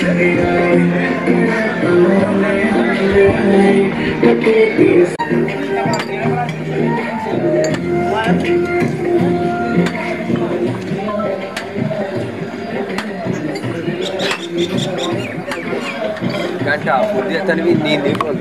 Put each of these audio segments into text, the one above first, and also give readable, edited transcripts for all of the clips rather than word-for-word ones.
घंटा पूरी तनवीर नींद नहीं बोल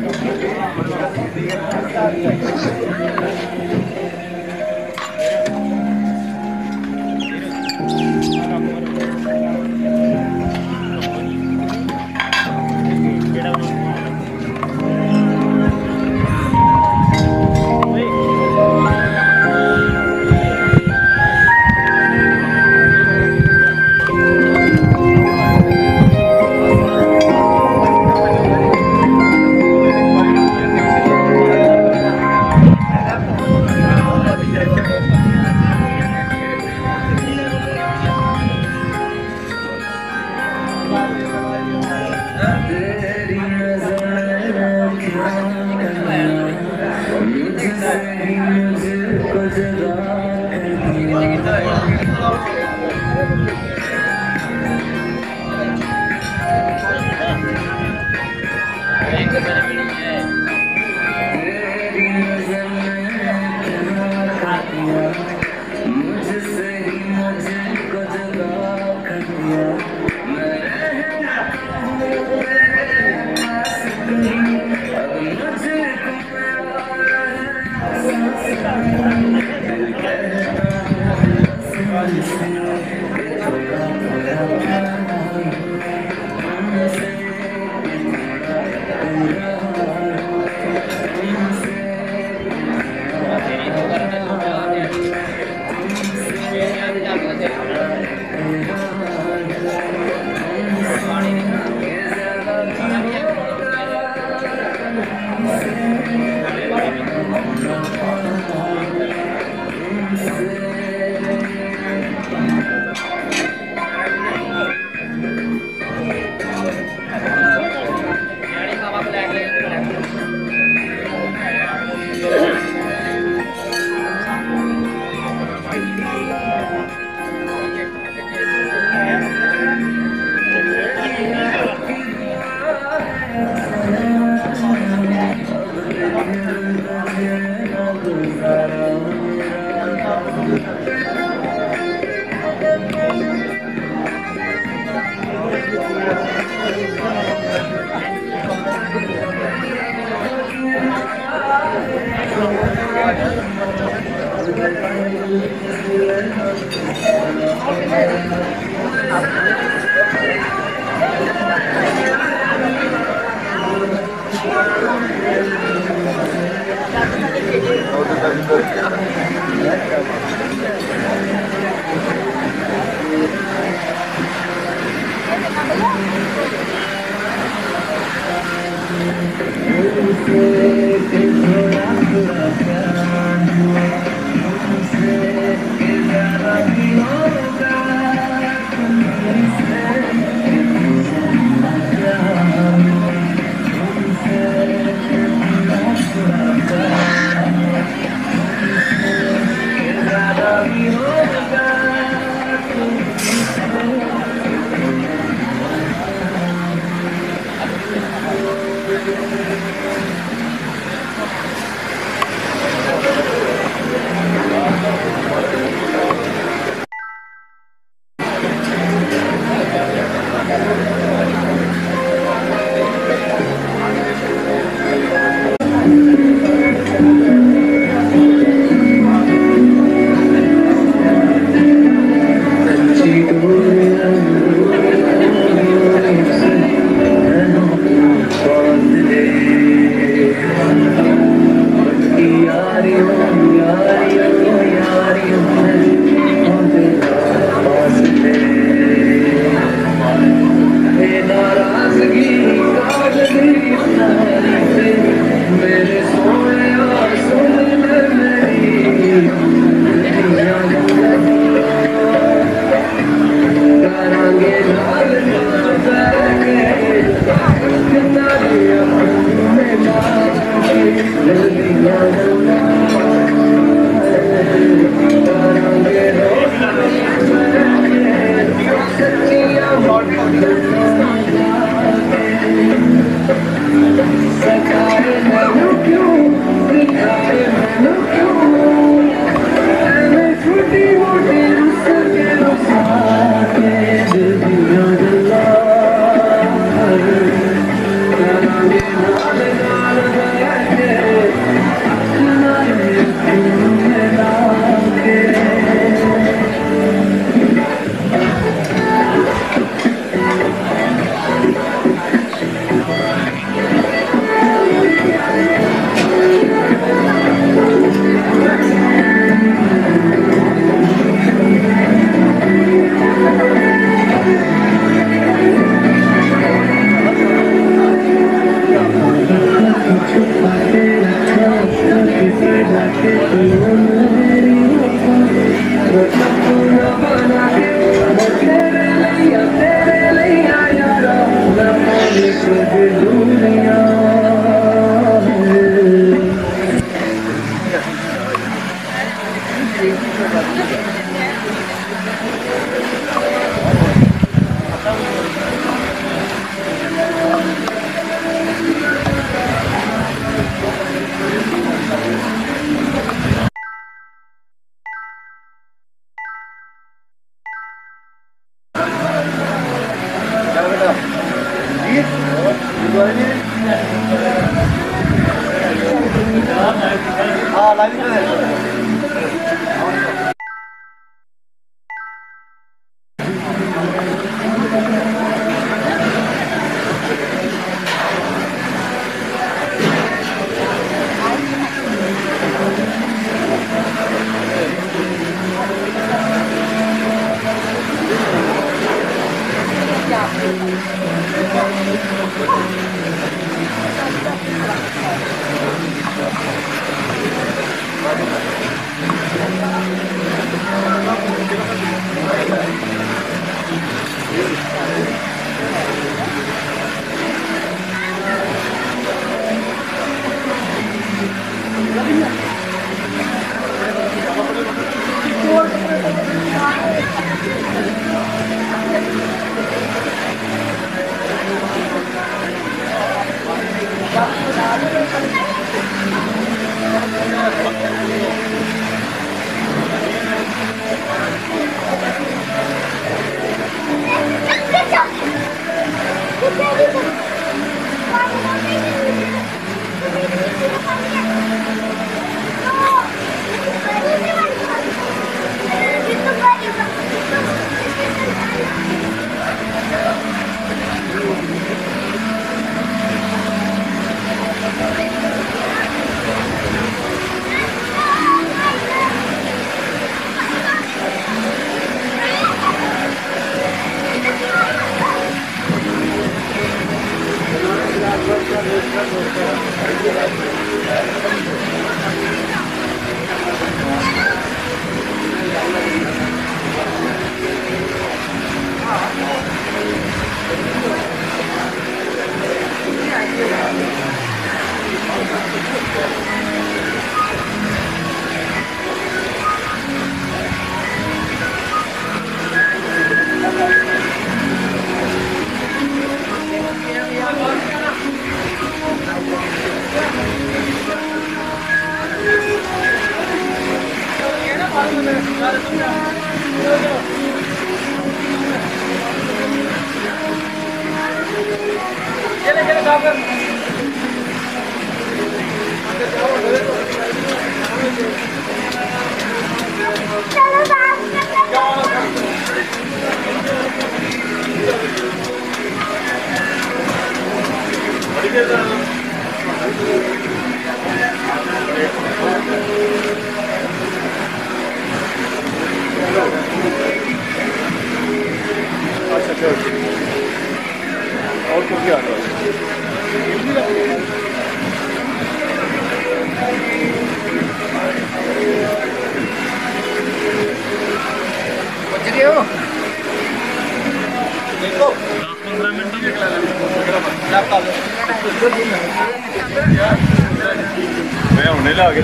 मैं होने लगा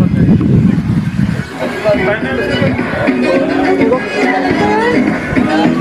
के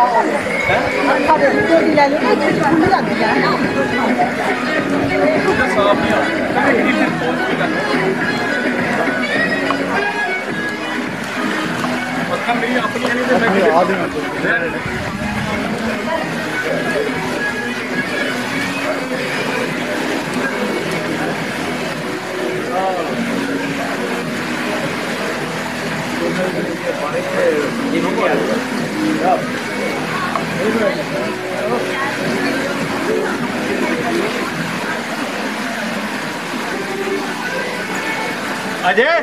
अजय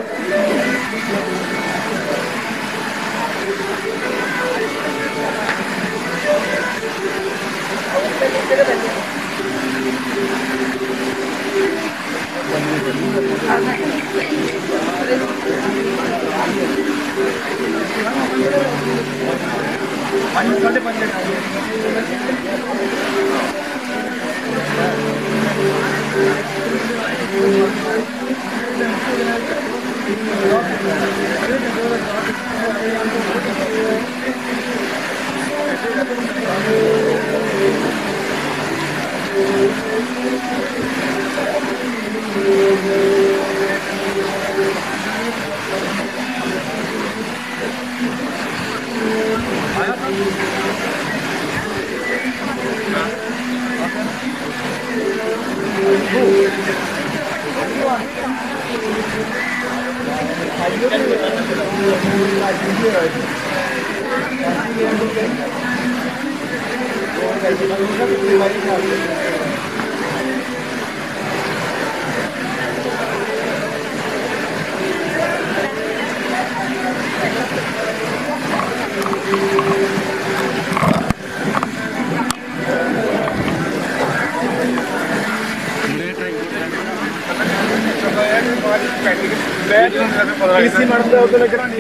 इसी मरते होते लगना नहीं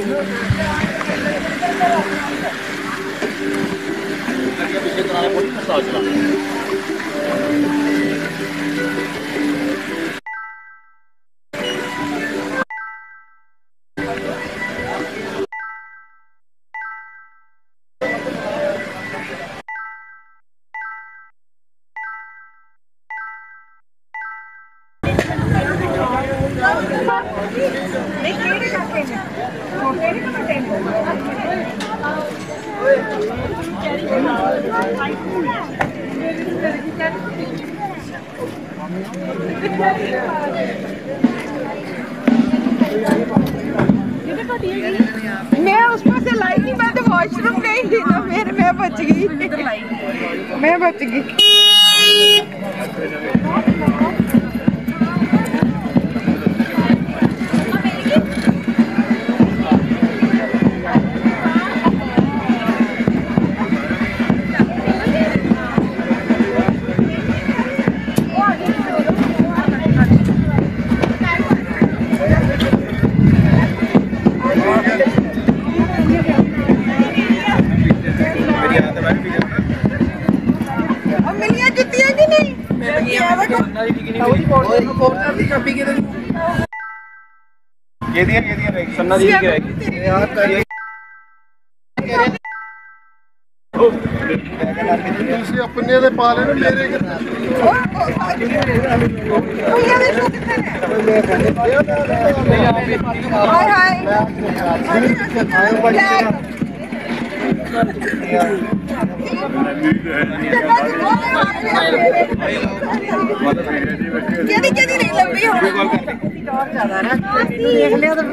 मैं उस पास से लाई नहीं, मैं तो वॉशरूम गई थी ना, फिर मैं बच गई, मैं बच गई। अपने दे पा लेने मेरे नहीं लंबी हो ज्यादा ना देख लिया तो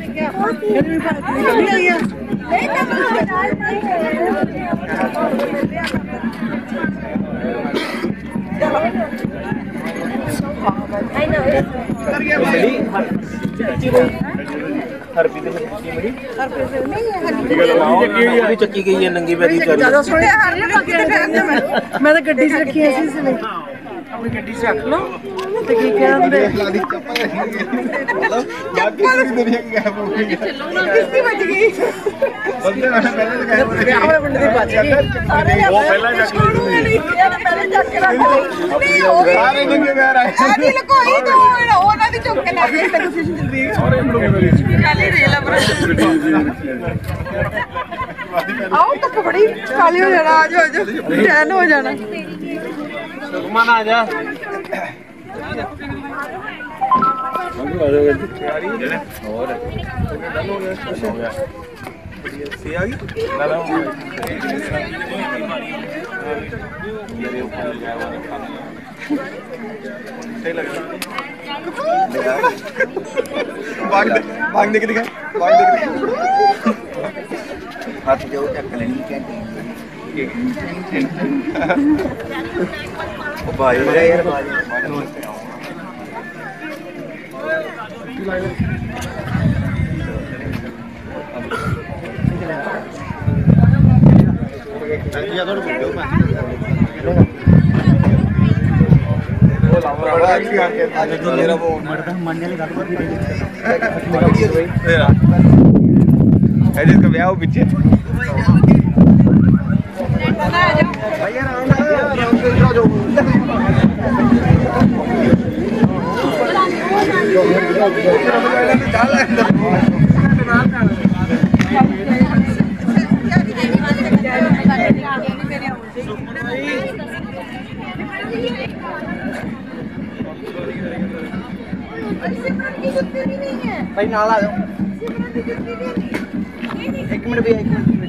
ਚੱਕੀ ਗਈ ਹੈ ਨੰਗੀ ਪੈਰੀ मैं तो गड्डी से रखी है इसलिए अपनी गड्डी से रख लो तो की कहंदे चप्पल किसकी बच गई बंदे पहले तो गए ब्याह बंदे दी बच गई वो पहला जग नहीं पहले जग के रख नहीं हो गई सारे नंगे पैर आए आधी लकोई तो ਉਹਨਾਂ ਦੀ ਚੁੱਕ ਕੇ ਲੈ ਗਏ ਕੰਫਿਊਜ਼ਨ ਚੱਲ ਰਹੀ ਹੈ ਸਾਰੇ ਲੋਕ ਖਾਲੀ ਰੇਲ ਆ आओ तो बड़ी काली हो जाना आ जाओ टैन हो जाना सुखमन आ जा और सी आ गई सही लग रहा भाग दे के दिखा हाथ जो चक लेनी कैंटीन ओ भाई यार इसका ब्याह हो पीछे भाई नाल आ जाओ एक मिनट भैया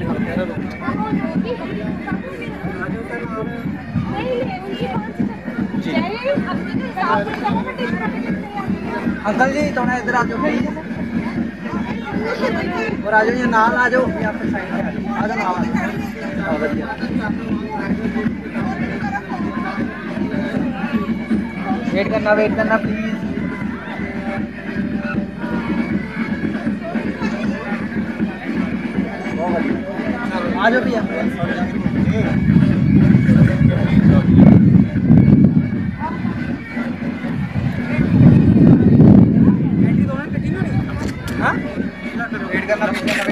अंकल जी थोड़ा इधर आ जाओ और आ जाओ ये नाल आ जाओ या फिर साइड पे आ जाओ वेट करना प्लीज आ जाओ भैया वेट करना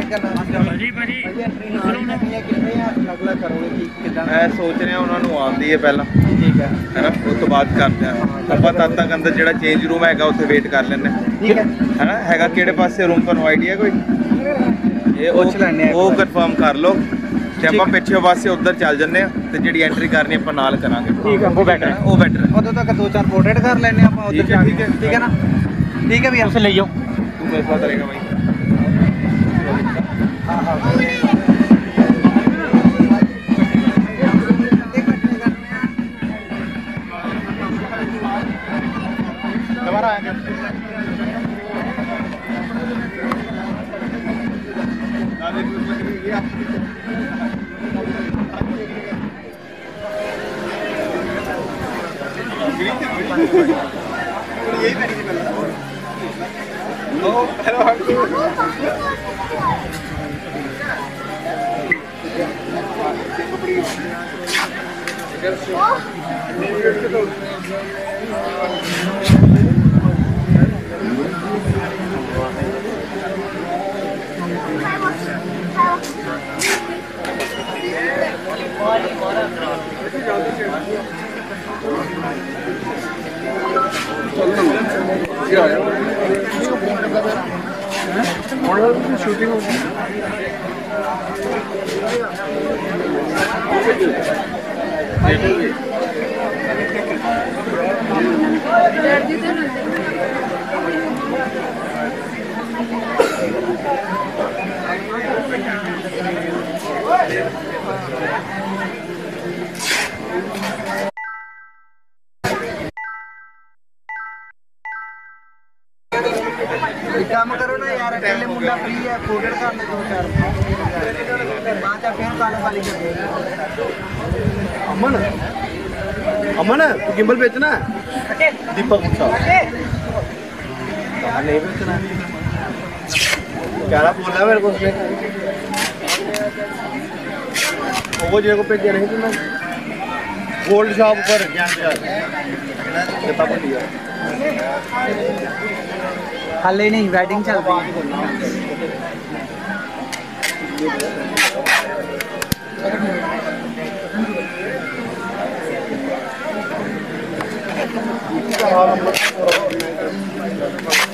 मैं सोच रहा उन्होंने आती है पहला ठीक है ना उस तो बाद करते हैं ਆਪਾਂ ਤਦ ਤੱਕ ਅੰਦਰ ਜਿਹੜਾ ਚੇਂਜ ਰੂਮ ਹੈਗਾ ਉੱਥੇ ਵੇਟ ਕਰ ਲੈਂਦੇ ਠੀਕ ਹੈ ਹੈਨਾ ਹੈਗਾ ਕਿਹੜੇ ਪਾਸੇ ਰੂਮ ਤੁਹਾਨੂੰ ਆਈਡੀਆ ਕੋਈ ਇਹ ਪੁੱਛ ਲੈਣੇ ਉਹ ਕਨਫਰਮ ਕਰ ਲਓ ਤੇ ਆਪਾਂ ਪਿੱਛੇ ਪਾਸੇ ਉੱਧਰ ਚੱਲ ਜੰਨੇ ਆ ਤੇ ਜਿਹੜੀ ਐਂਟਰੀ ਕਰਨੀ ਆਪਾਂ ਨਾਲ ਕਰਾਂਗੇ ਠੀਕ ਹੈ ਉਹ ਬੈਟਰ ਹੈ ਉਦੋਂ ਤੱਕ ਦੋ ਚਾਰ ਪੋਰਟਰੇਟ ਕਰ ਲੈਣੇ ਆਪਾਂ ਉੱਧਰ ਜਾ ਕੇ ਠੀਕ ਹੈ ਨਾ ਠੀਕ ਹੈ ਵੀ ਆਪਸੇ ਲੈ ਜਾਓ ਤੂੰ ਫੈਸਲਾ ਕਰੇਗਾ ਭਾਈ ਹਾਂ दोबारा आएंगे शूटिंग काम करो ना यार अकेले मुंडा फ्री है फोल्डर कर ले दो चार पांच फिर काले वाली अमन अमन तू गिम्बल बेचना दीपक पूछा नहीं बेचना क्या बोला मेरे को उसने वो जगह को भेजा नहीं तुमने गोल्ड शॉप पर ज्ञान कितना लिया हाले नहीं वेडिंग चल रही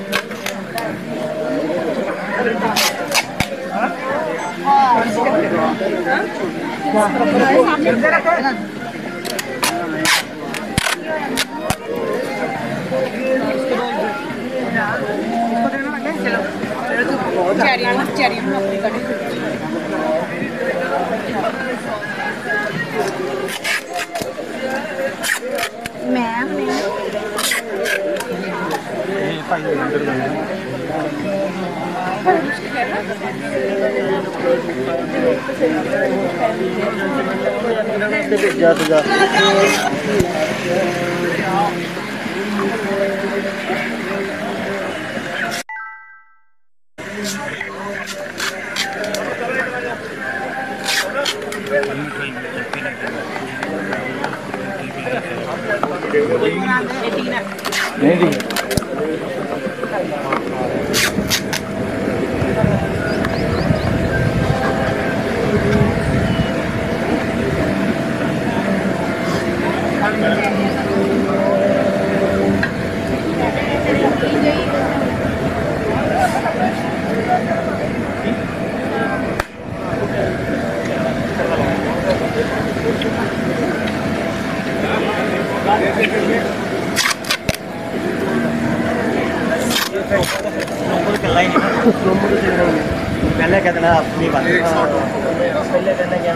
है पहले कहते ना अपनी बात पहले कहना क्या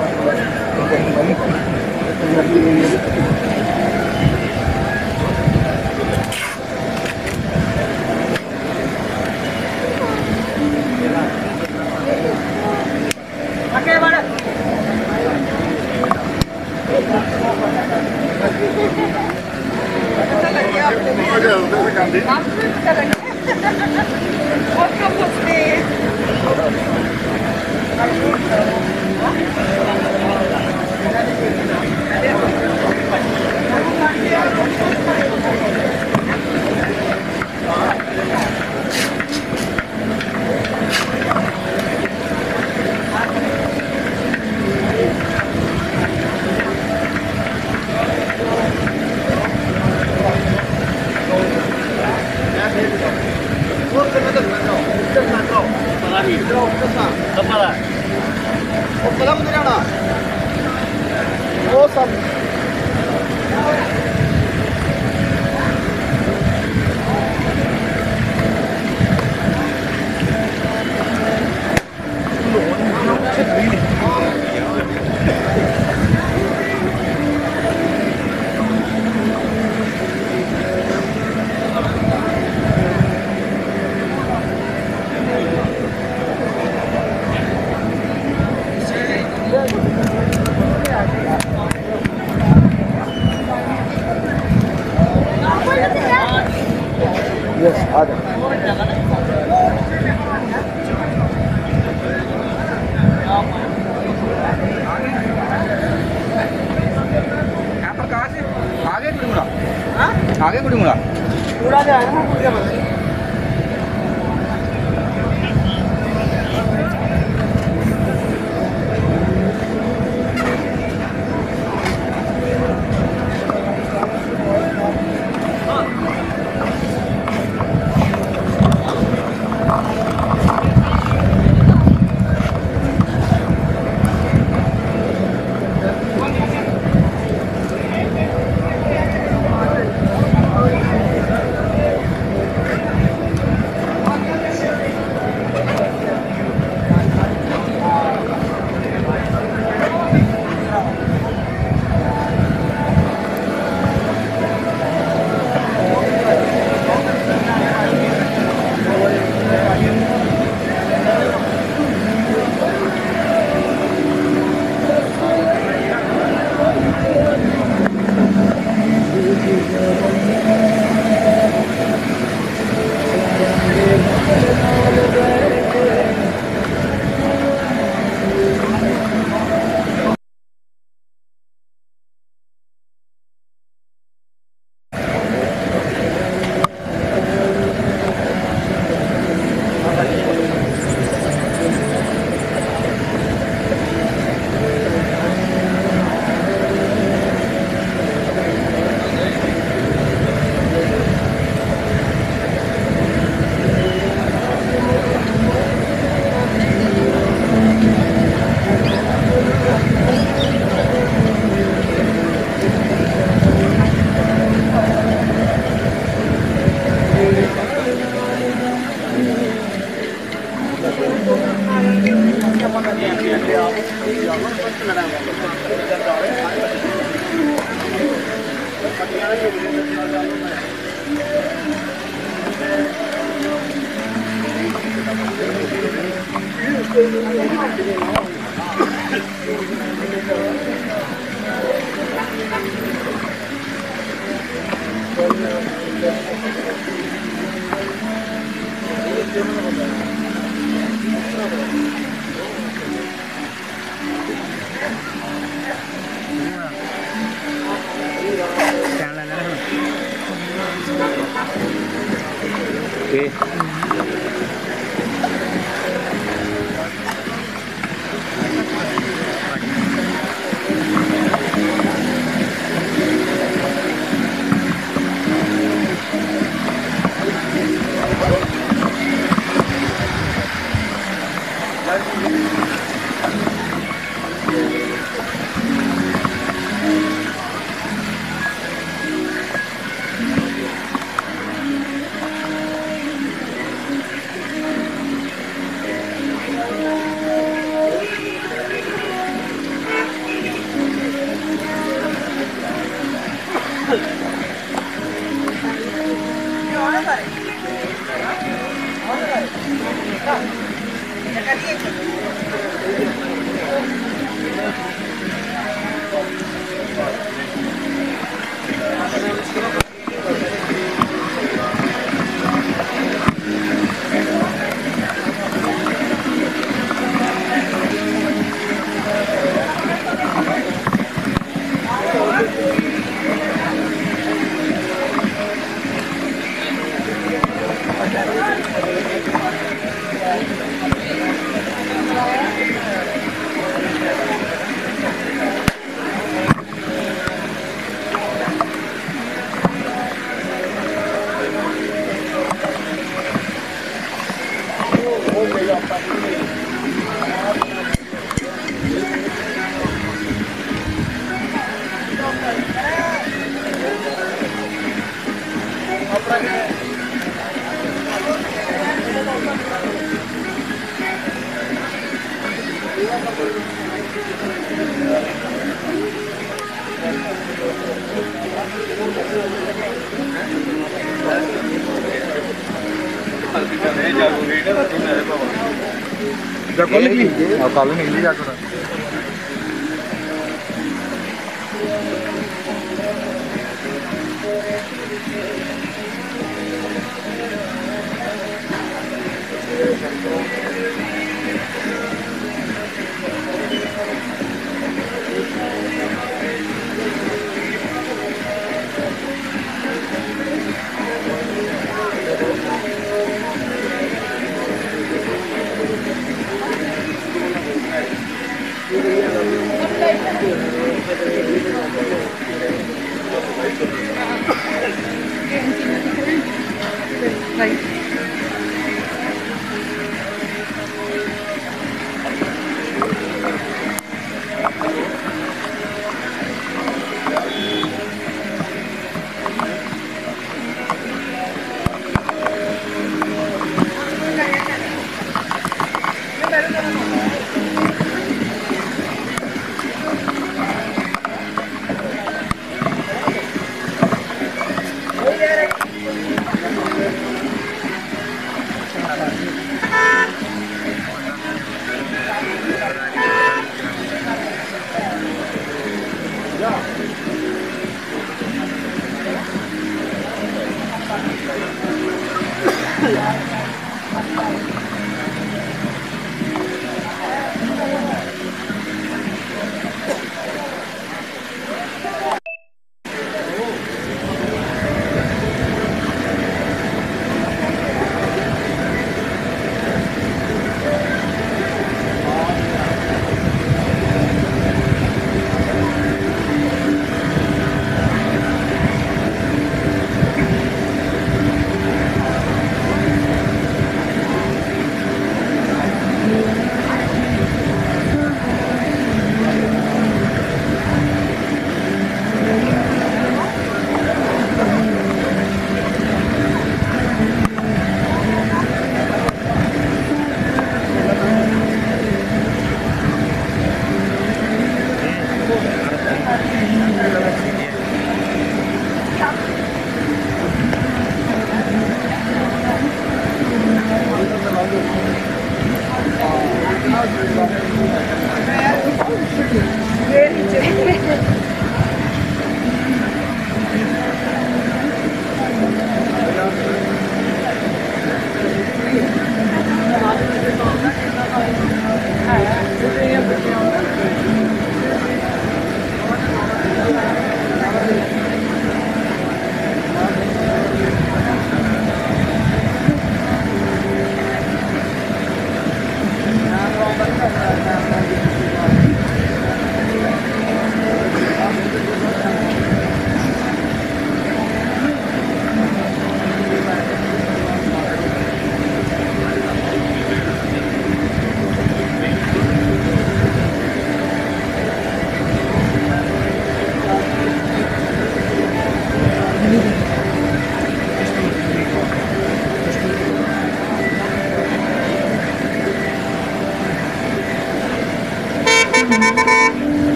आगे कुड़ूंगा पूरा जो है ना पूरा कल निकली जाकर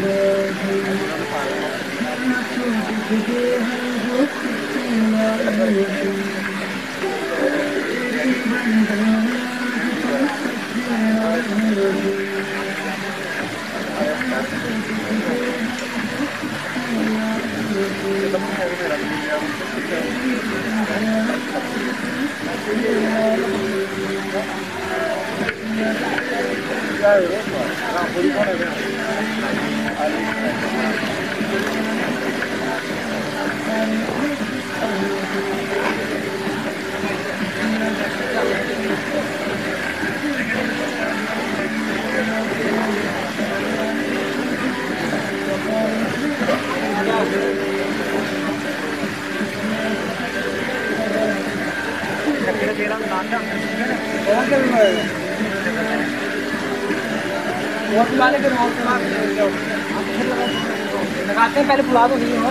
लगाते हैं पहले बुला दो नहीं हो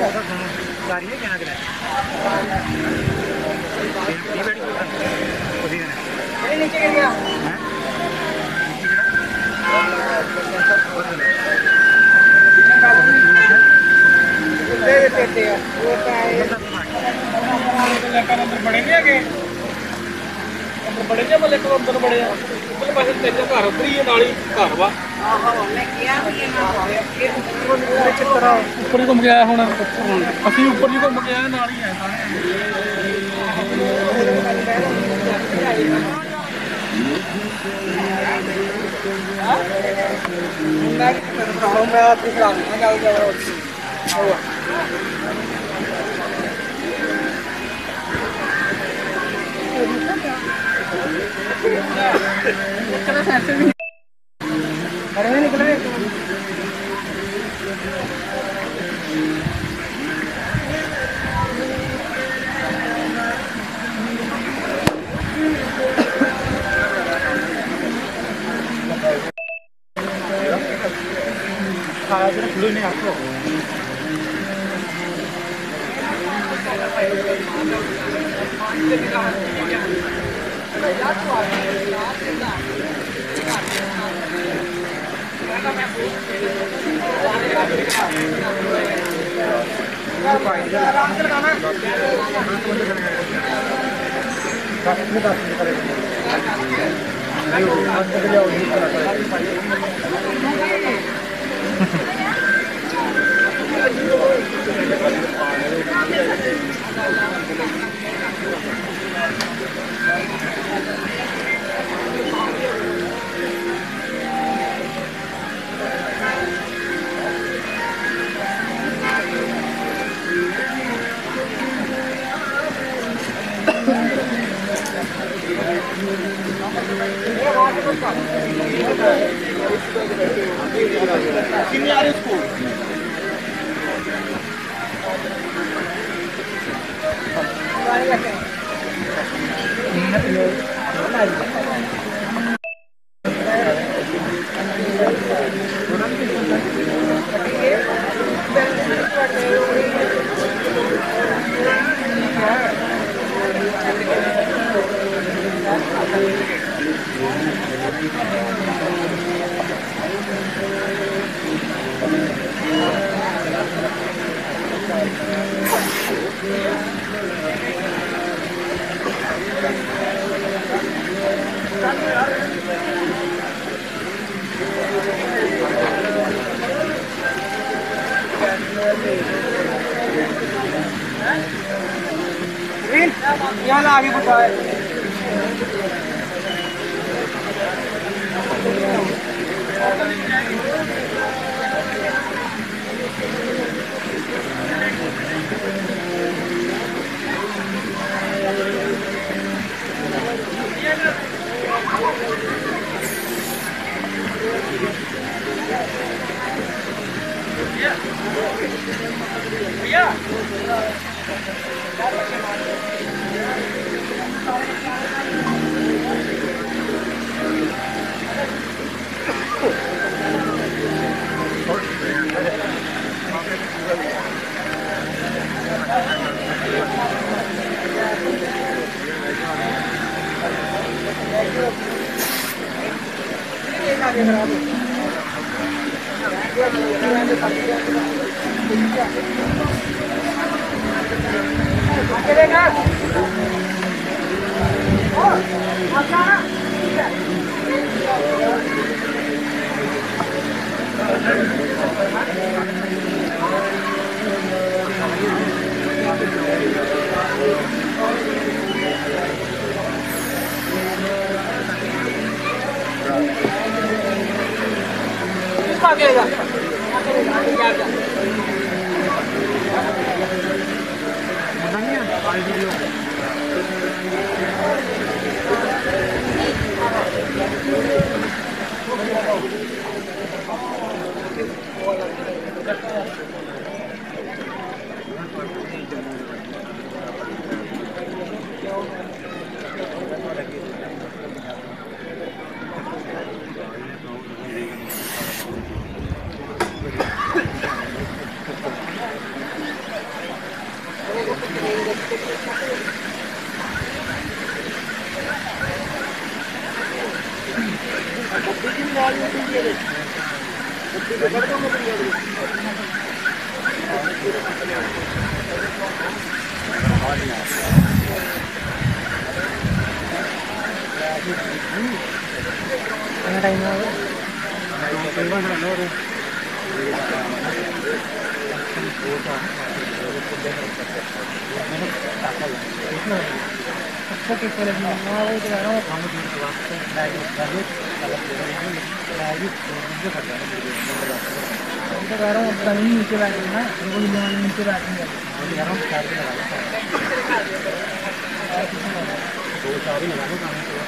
गाड़ी है क्या बड़े जे मले को अंदर बड़े उधर पासे तेरे घर उधर ही नाली घर वा ऊपर ही घूम के आया होना असि ऊपर ही घूम के आया नाली है यहाँ आगे बढ़ा है नीचे बैठना नीचे बैठेंगे दो चार ही लगा लो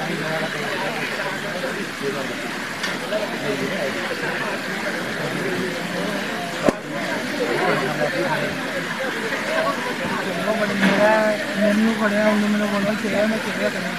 मेन्यू खड़े उन्होंने मैंने बोला चाहिए मैं चाहिए करना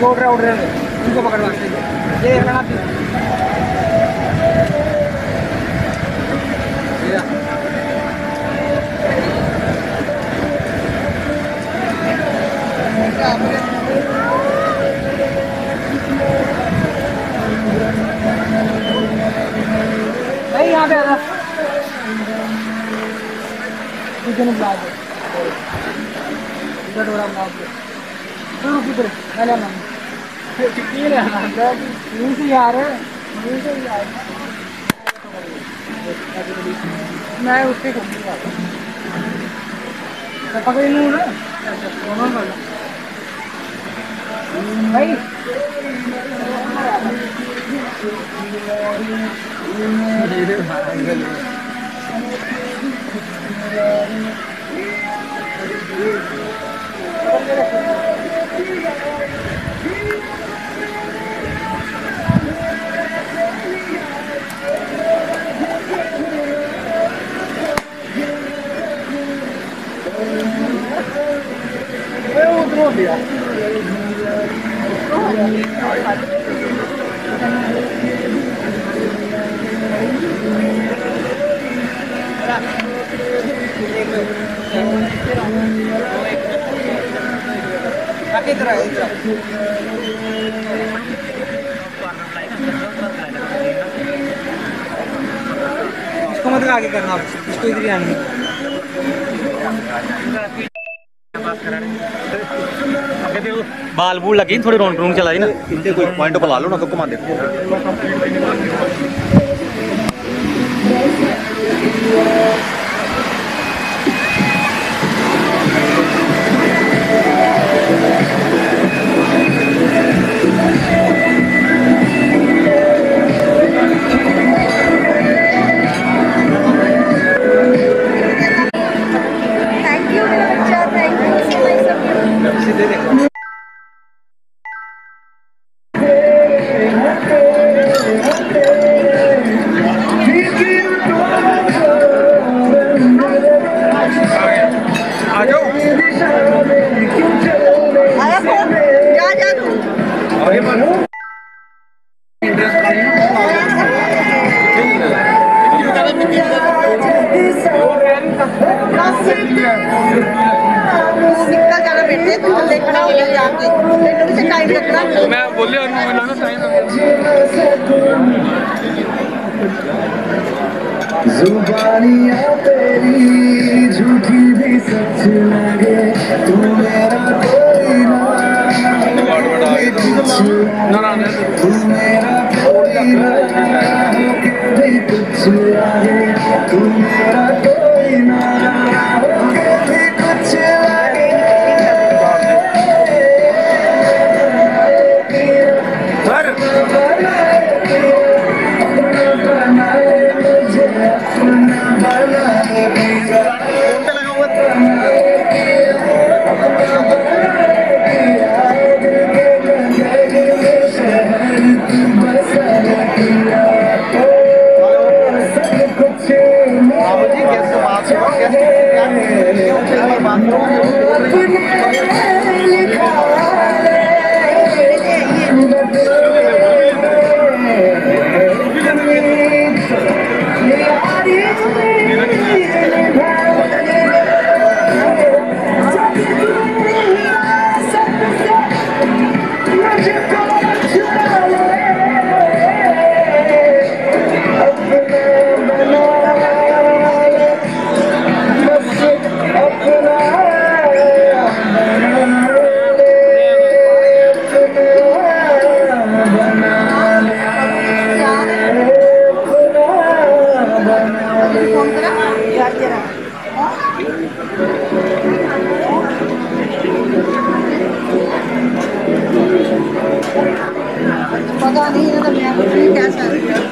उड़ रहे उनको पकड़वा ये देखना नहीं यहाँ पे आ रहा इधर बुला दो इधर डोरा बुला दो किधर मैंने नाम ये ले आना न्यूज़ ही आ रहा है न्यूज़ ही आ रहा है मैं उससे कहूँगा मैं पकड़ लूँ ना भाई इसको मत आगे करना इसको इधर ही आने बाल बूल लगी थोड़ी रौनक रूम चलाई ना इनसे कोई पॉइंट पर ला लो ना तो घुमा दे मैं बोले जुबानियाँ तेरी झूठी भी सच लगे तू मेरा कोई ना तू मेरा कोई ना भी कुछ लगे तू मेरा कोई ना भी कुछ लगे पता नहीं है तो मैं कुछ नहीं कह सकती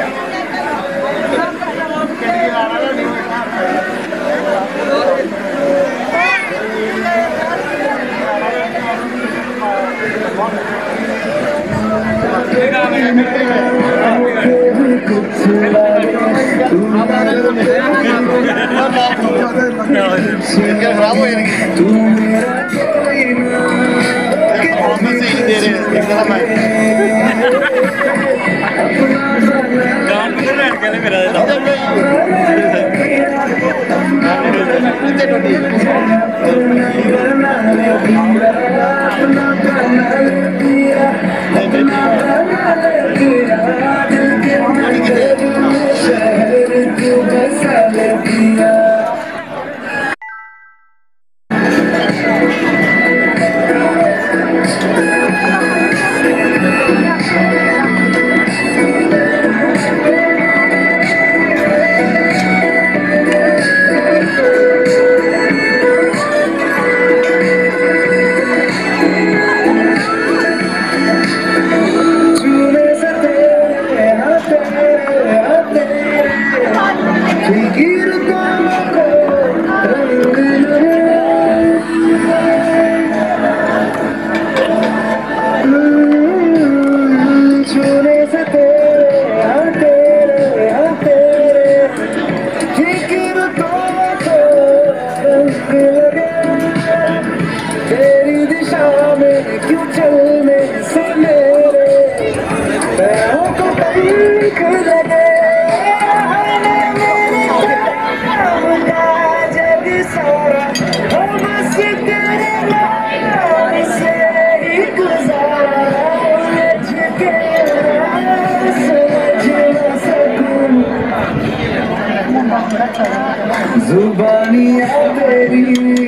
जुबानियाँ तेरी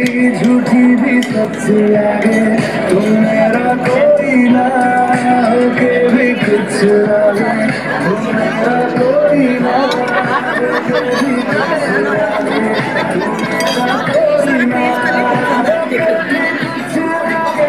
झूठी भी सबसे आगे, तुम मेरा कोई ना होके भी कुछ लगे, तुम मेरा कोई ना होके भी कुछ लगे, तुम मेरा कोई ना होके भी कुछ लगे।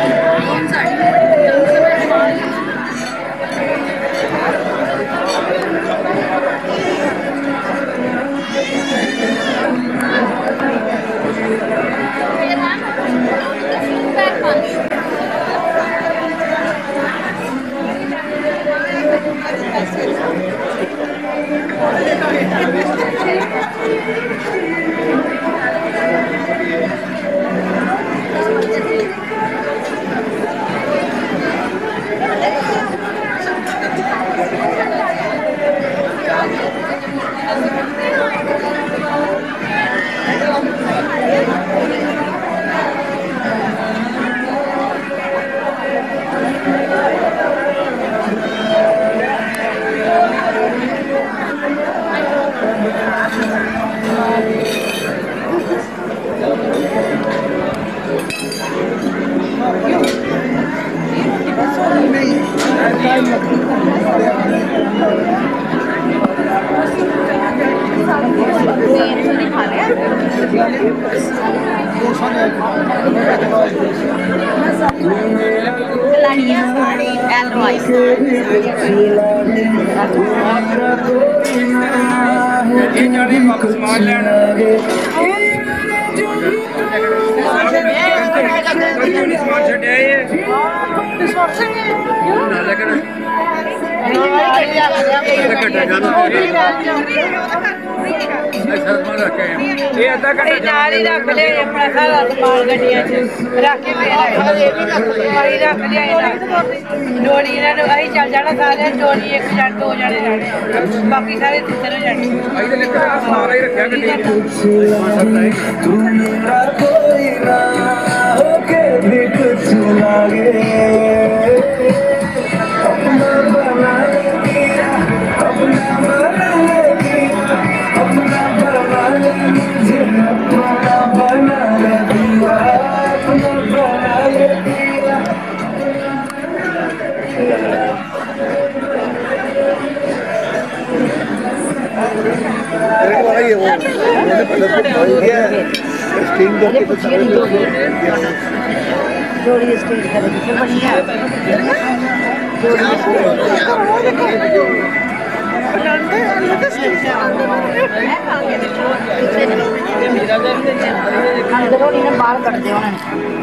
नाली रख ले अपना सारा सामान गड्डियां च रख के रख लिया डोली इन्होंने अं चल जाना सारे डोली एक जन दो जने जाने बाकी सारे तीसरे जाने अंदरों इन्हें बाहर कर दे उन्हें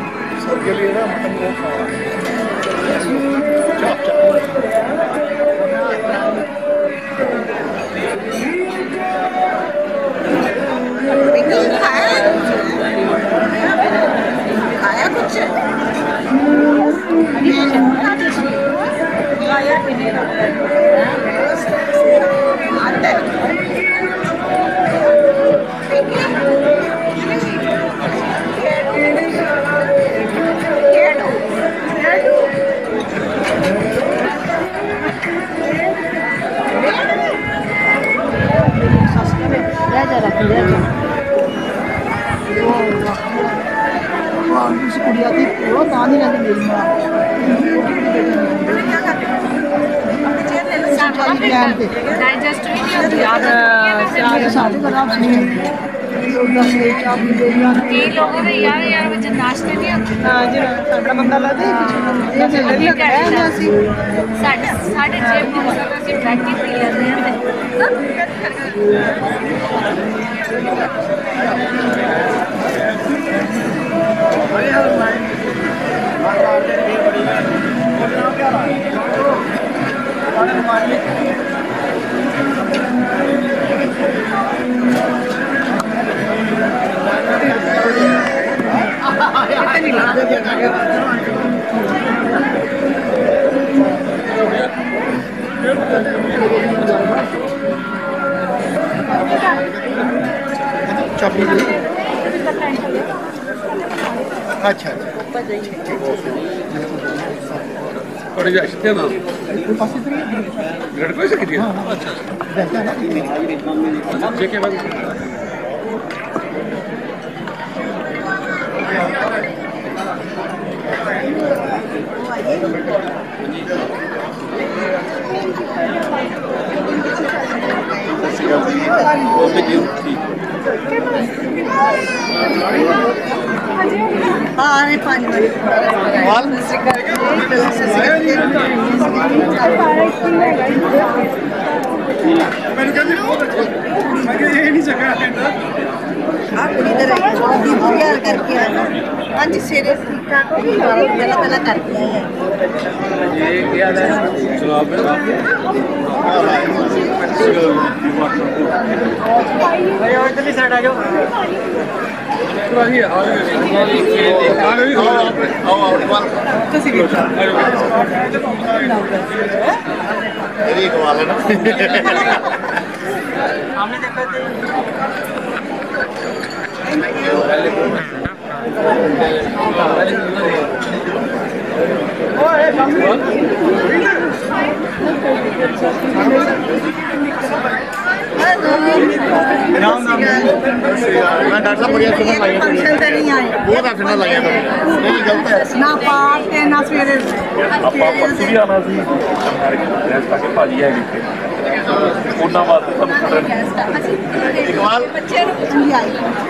खाया कुछ कुड़िया थी वो नानी लगी मेरी माँ डाइजेस्ट भी नहीं होती यार साढ़े खराब कई लोगों ने यार मुझे नाश्ते नहीं होते साढ़ा बंदा ला दे साढ़े 6 महीने ਅਸੀਂ ਪ੍ਰੈਕਟਿਸ ਹੀ ਲੈਂਦੇ ਹਾਂ अच्छा और ये अच्छे ना लड़कों से कितनी अच्छा जेके बाद हाँ नहीं पानी करके आया हाँ जी सेरे पहला पहला करके आया डॉक्टर साहब बढ़िया सुनने लगे फंक्शन से नहीं आए बहुत सुनने लगे नहीं गलत है ना पार्क के ना सवेरे ਆਪਾਂ ਪਰਸੋਂ ਵੀ ਆਣਾ ਸੀ ਰੈਸਟ ਆ ਕੇ ਭਾਜੀ ਹੈਗੇ ਇੱਥੇ ਉਹਨਾਂ ਵਾਸਤੇ ਤੁਹਾਨੂੰ ਪਤਾ इकबाल बच्चे नहीं आए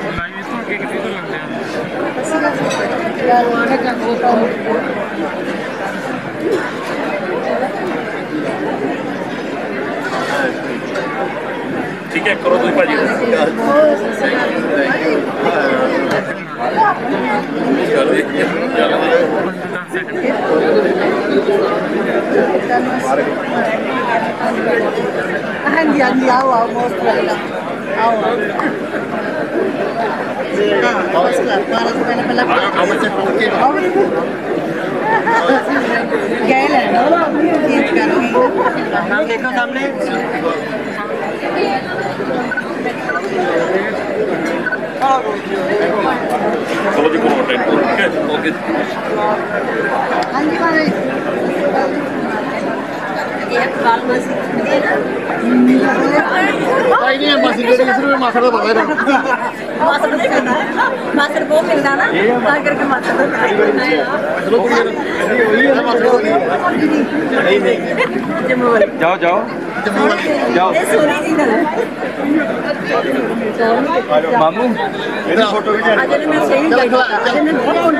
ठीक है करो तुम भाजी हाँ जी हाँ जी आओ आओ मोस्ट वेलकम आओ गए लेना नाम देखो सामने चलो जी करो ठीक है ओके हाँ जी भाई भाई नहीं बस ये किसी में माथा तो पता है मास्टर को मिलना ना ताकि के मास्टर जाओ जाओ जाओ मामू मेरा फोटो भी आज मैं सही लगा आज मैं फोन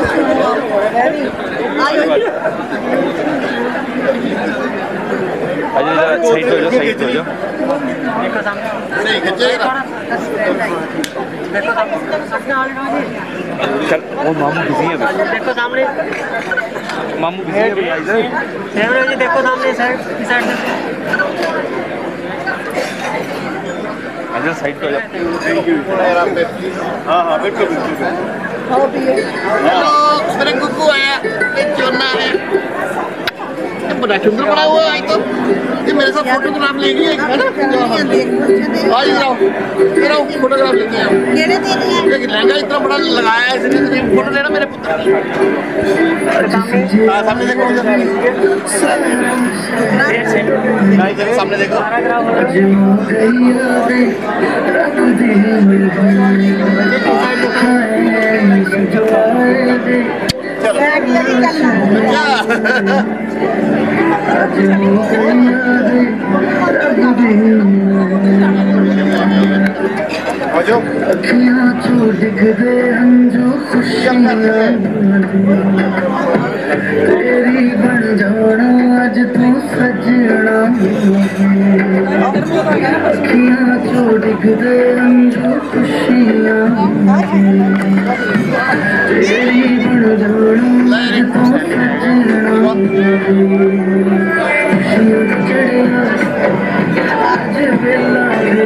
आयो साइड हो जाओ, साइड हो जाओ। चल वो मामू बिजी है, देखो सामने, मामू बिजी है भाई इधर। कैमरा जी देखो सामने, साइड साइड इधर साइड हो जाओ। हाँ हाँ बिल्कुल बिल्कुल। हेलो मेरे गुग्गू आया, ये चोना है, ये बड़ा सुंदर बना हुआ है। तो ये मेरे साथ फोटोग्राफ लेगी है ना? आज इधर आओ, इधर आओ, फोटोग्राफ लेते हैं। ये लहंगा इतना बड़ा लगाया है इसने, फोटो लेना मेरे पुत्र। हाँ सामने देखो, सामने देखो। अखियाँ छू दिख दे अंजू खुशियाँ तेरी बन जाना आज तू सजना। अखियाँ छू दिख दे अंजू खुशियाँ तेरी बन जाना आज तू सजना। खुशियाँ चढ़े आज बेला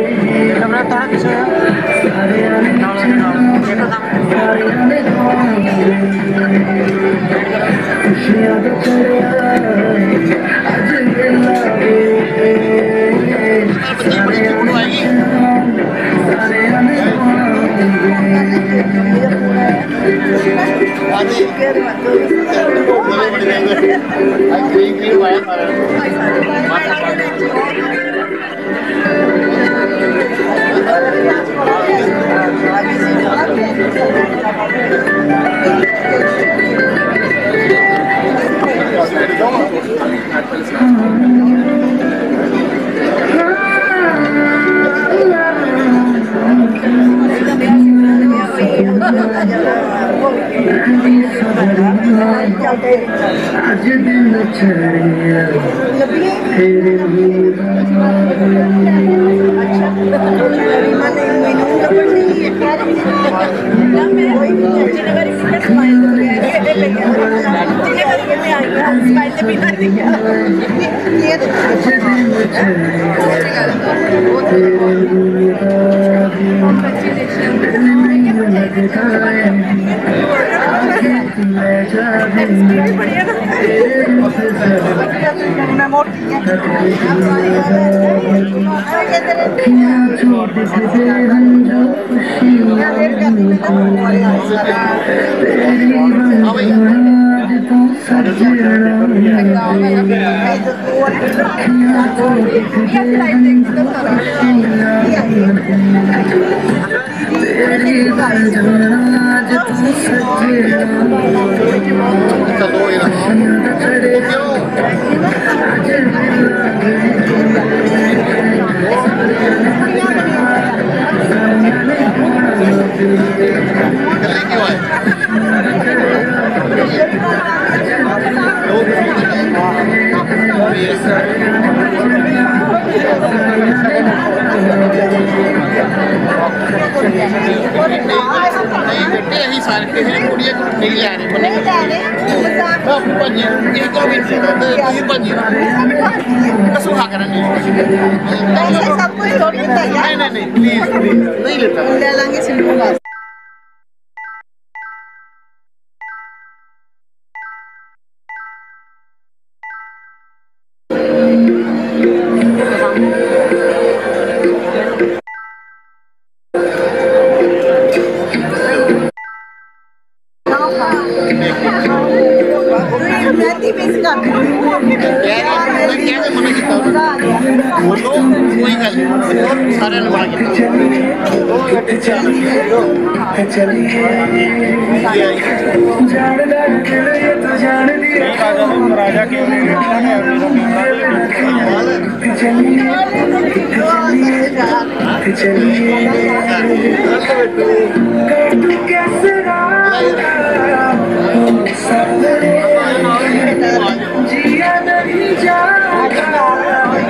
आज दिन चढ़िया तेरे जिया नहीं जाता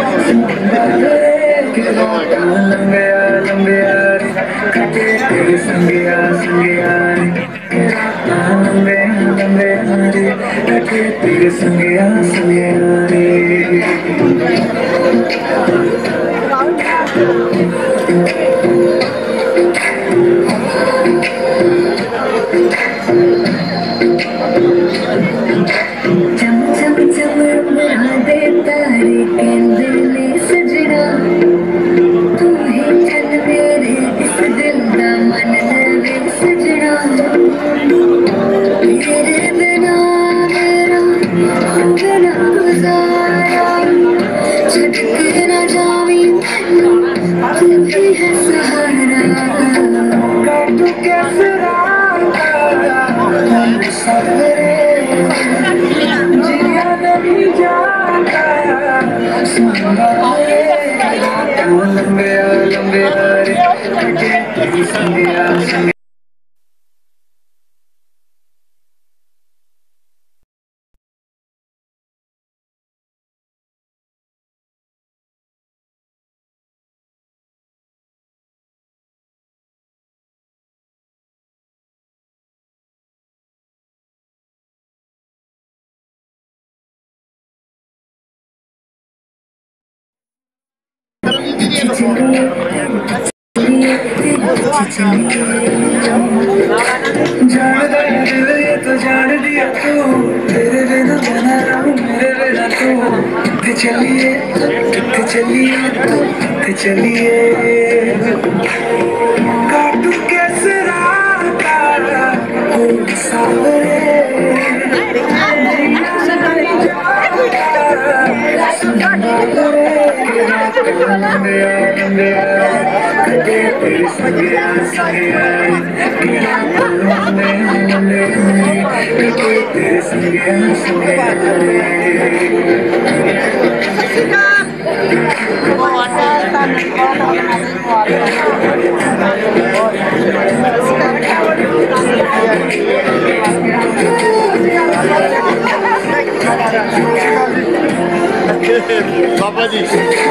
बाबा जी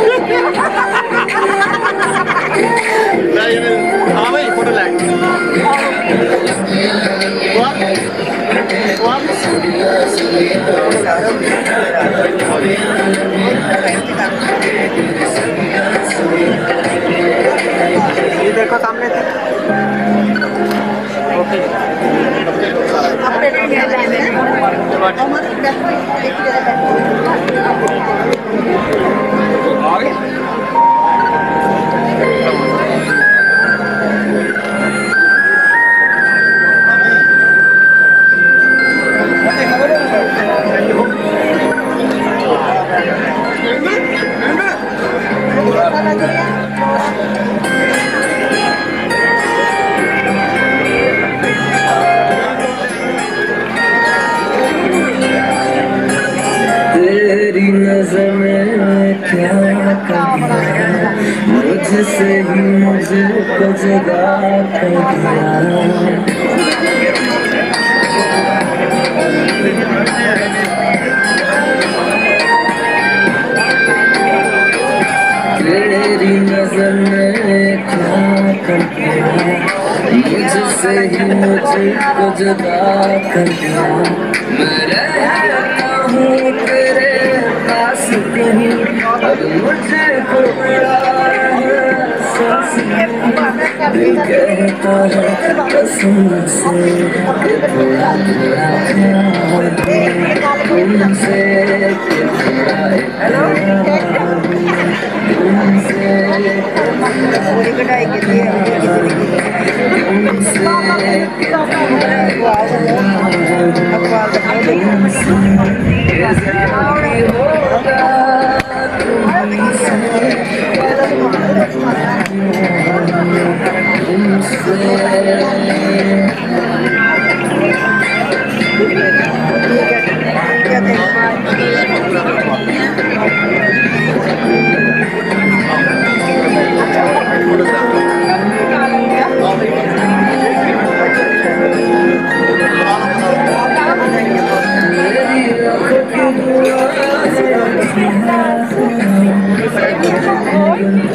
हाँ भाई फोटो लाए ये देखो सामने थे तेरी नजर में क्या कर मुझसे ही मुझको जुदा कर तेरी नजर में क्या कर मुझसे ही मुझको जुदा कर दिया मैं रहता हूँ तेरे पास कहीं अब मुझे को बड़ा दिल कहता है कसम से कि थोड़ा थोड़ा तुमसे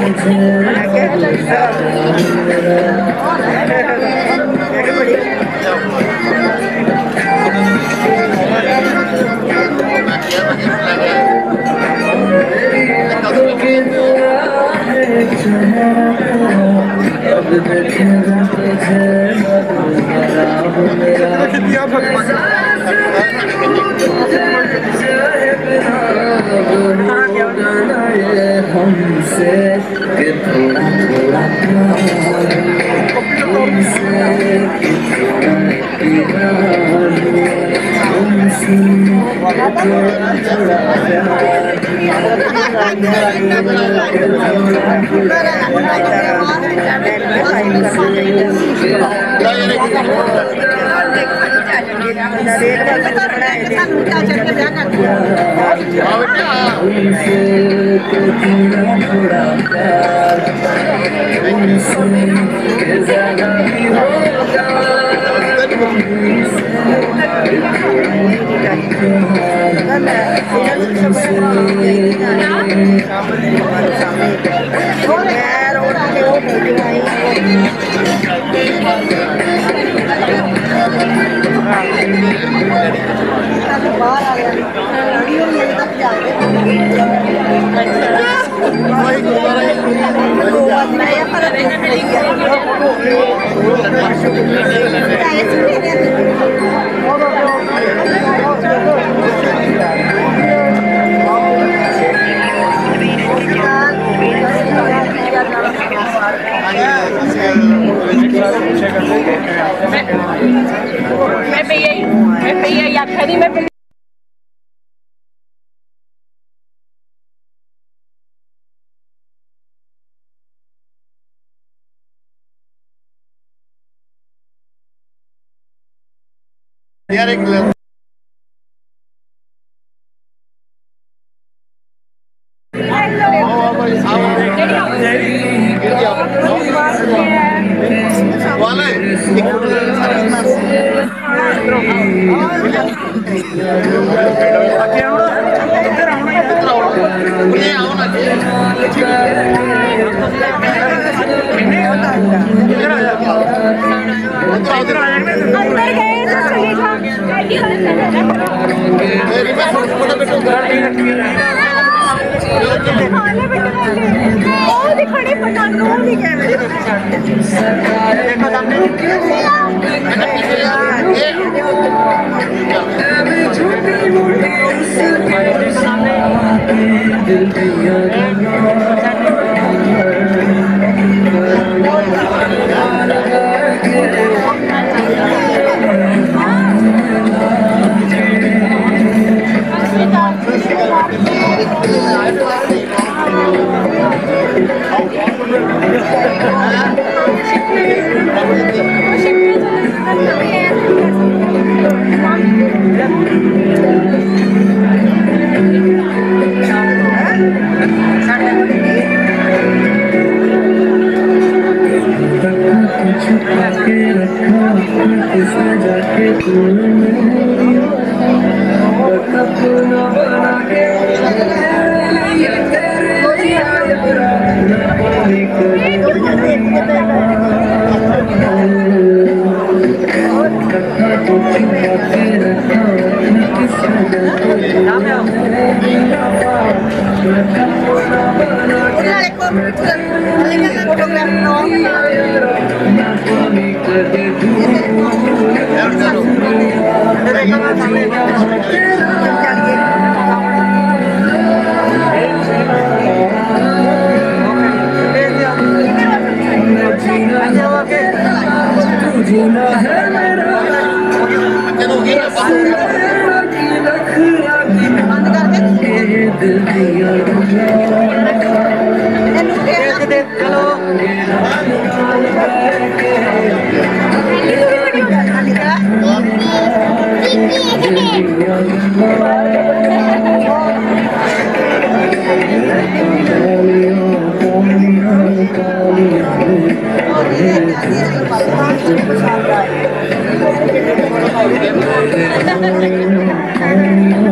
हमसे कि थोड़ा थोड़ा यार एक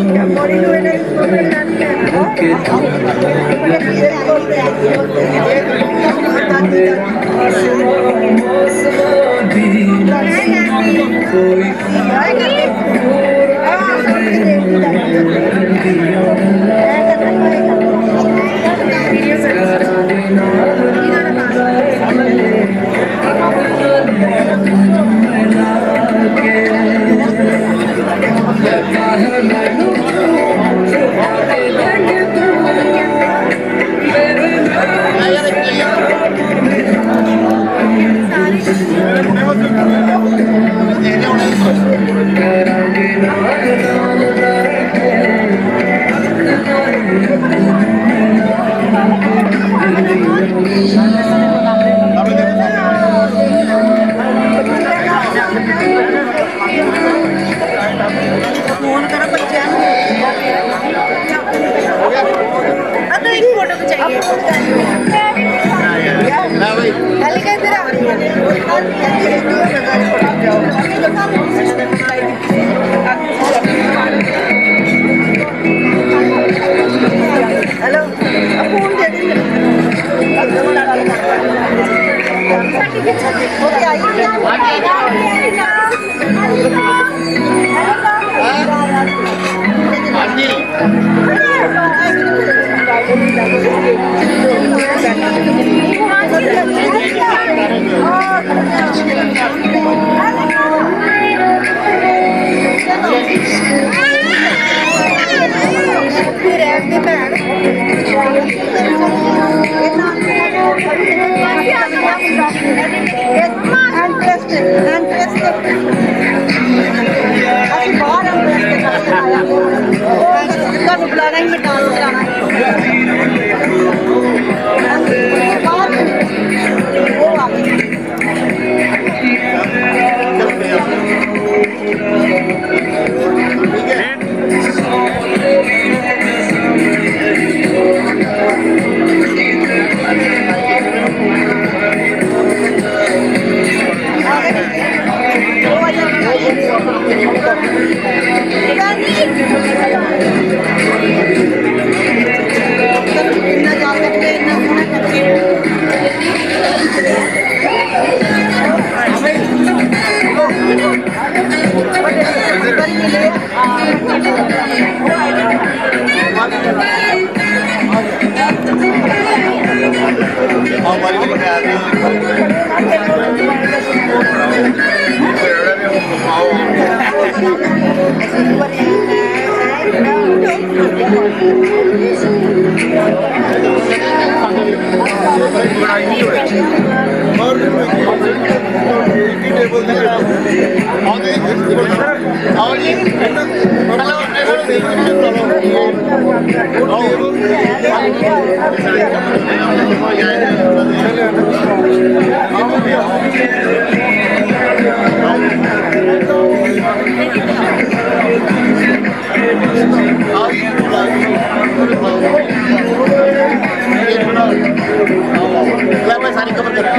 के फोन करो बच्चों एक फोटो चाहिए हेलो फोन दे बुलाना ही डांस कराना सारी कवर कर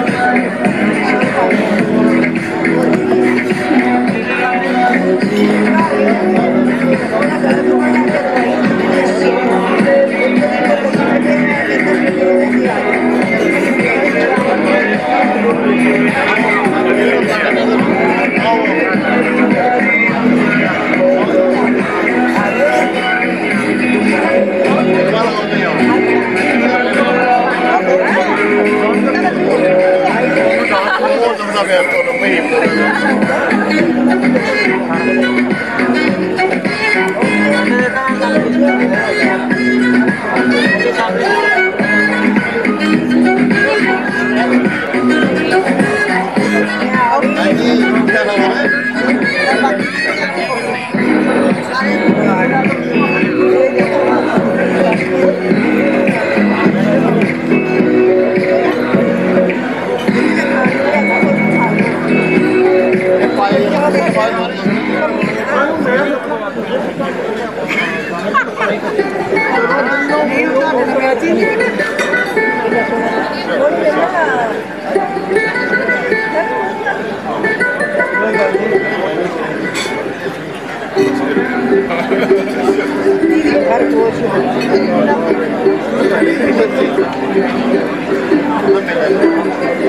घर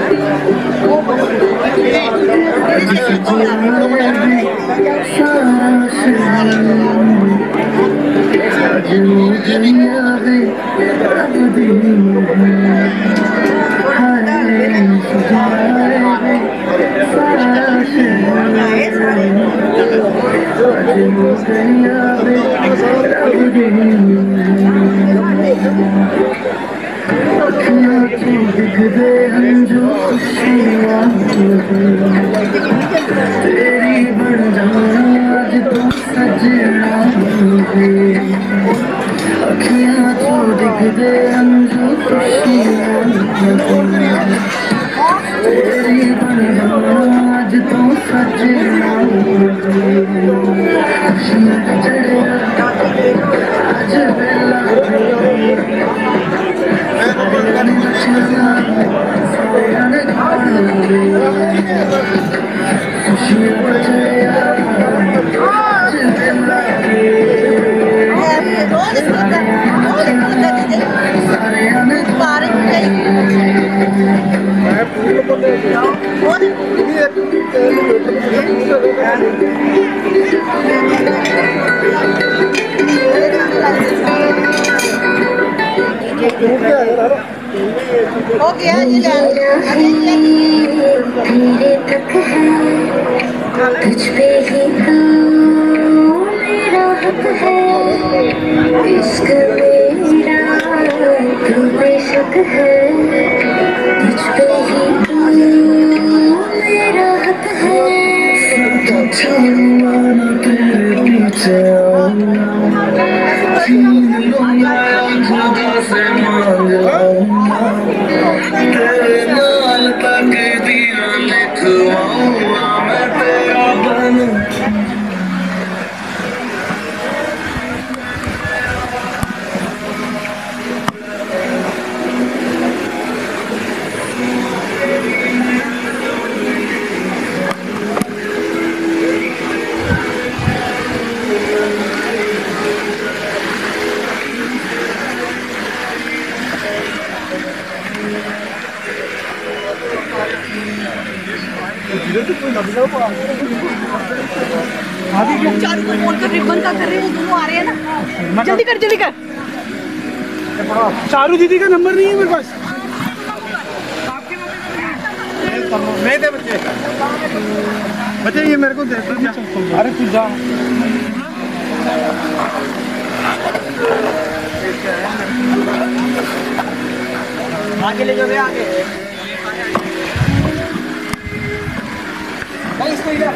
तेरी बन जाना आज तू सजना अखियां तो दिख दे अंजू खुशियां तेरी बन जाना आज तू सजना आज बेला हो गया ये तेरे तक है तुझ पे ही तो मेरा हक है इश्क मेरा तू बेशक है तुझ पे ही तो मेरा हक है छुआना तेरे पीछे छीन लूंगा जगह से मांग तेरे नाल तक दिया लिखवाऊंगा मैं तेरा बनूं चारू को बोल कर रिबन का कर रहे हैं, दोनों आ रहे हैं ना। जल्दी कर जल्दी कर। चारू दीदी का नंबर नहीं है मेरे पास। नहीं दे बच्चे बच्चे ये मेरे को दे दो। अरे तू जा आगे ले जाओ आगे भाई इसको इधर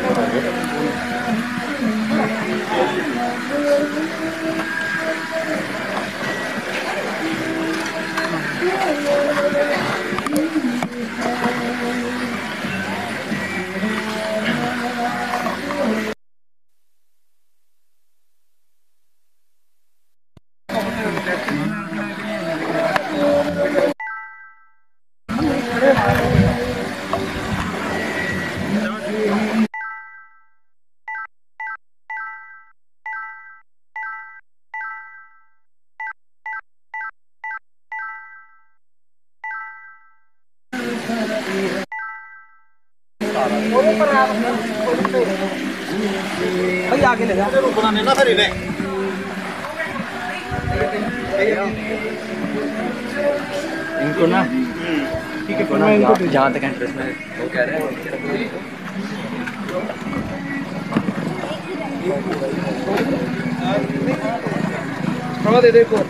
भाई आगे ले जा बनाने ना फिर इन्हें इनको ना ठीक है ना जहाँ तक इंटरेस्ट में वो कह रहे हैं थोड़ा दे देखो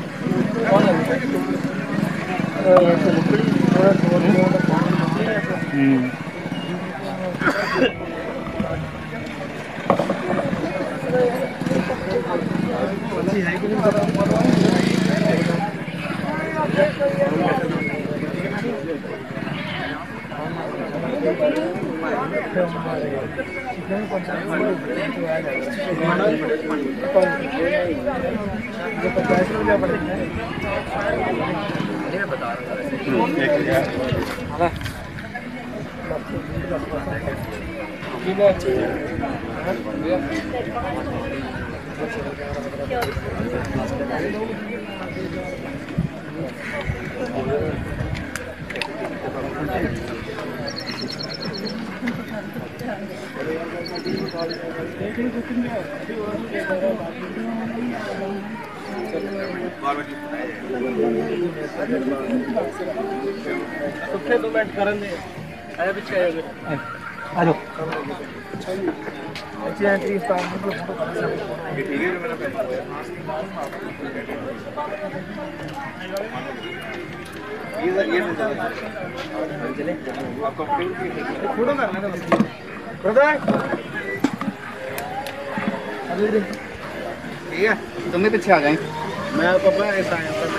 ਉੱਥੇ 2 ਮਿੰਟ ਕਰਨ ਦੇ ਆਇਆ ਪਿੱਛੇ ਆਇਆ ਆ ਜਾਓ ਅੱਛੀ ਐਂਟਰੀ ਸਟਾਰ ਨੂੰ ਫੋਟੋ ਕਰ ये ठीक है जो मेरा पैसा हुआ ये चले आप कंफर्टेबल फोटो कर लेना ब्रदर ठीक है तुम भी पीछे आ जाए मैं पापा ऐसा आया पर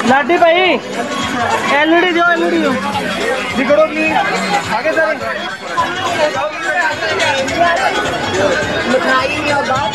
लाडी भाई एलईडी दो, एलईडी दो दिखड़ो प्लीज आगे सर। मिठाई और बात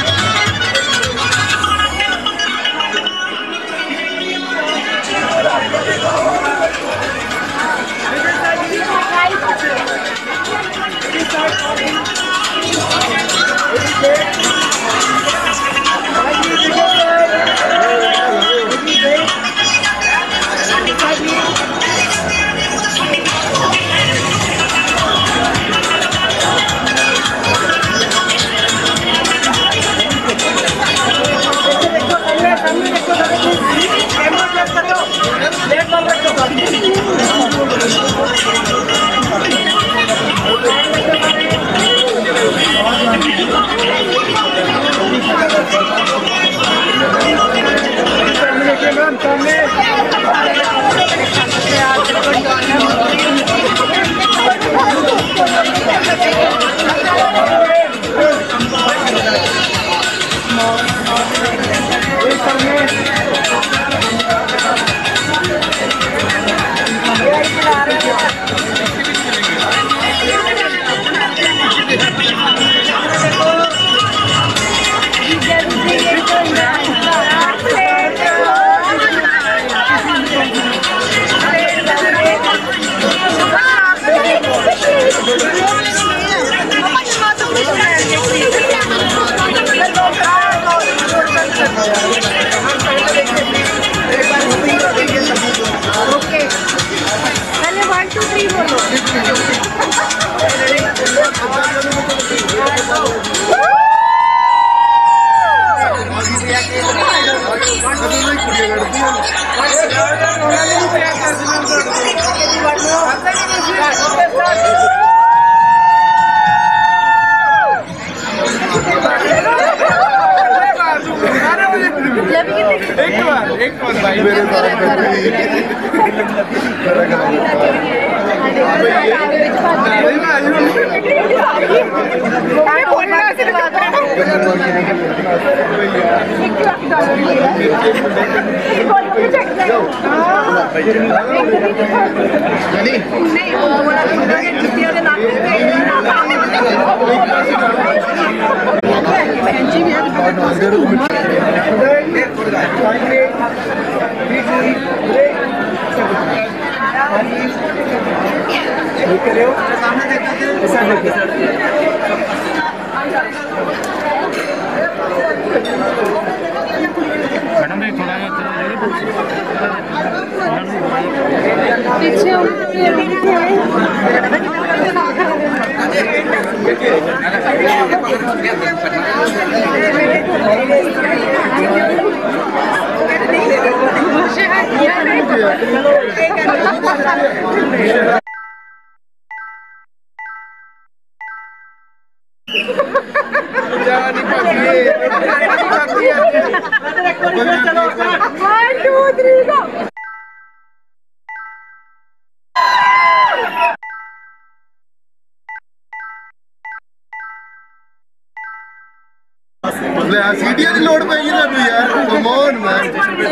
सीढ़ियां की लोड पेगी ना यार, कम ऑन मैन।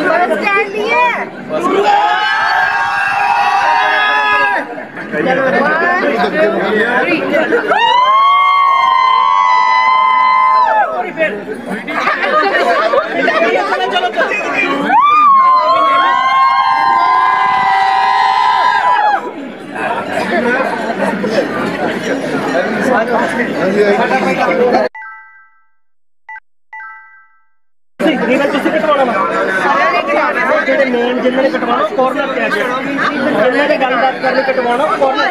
मेन जिन्होंने कटवाना कॉर्नर पे आके जिन्होंने गलबात करनी कटवाना कॉर्नर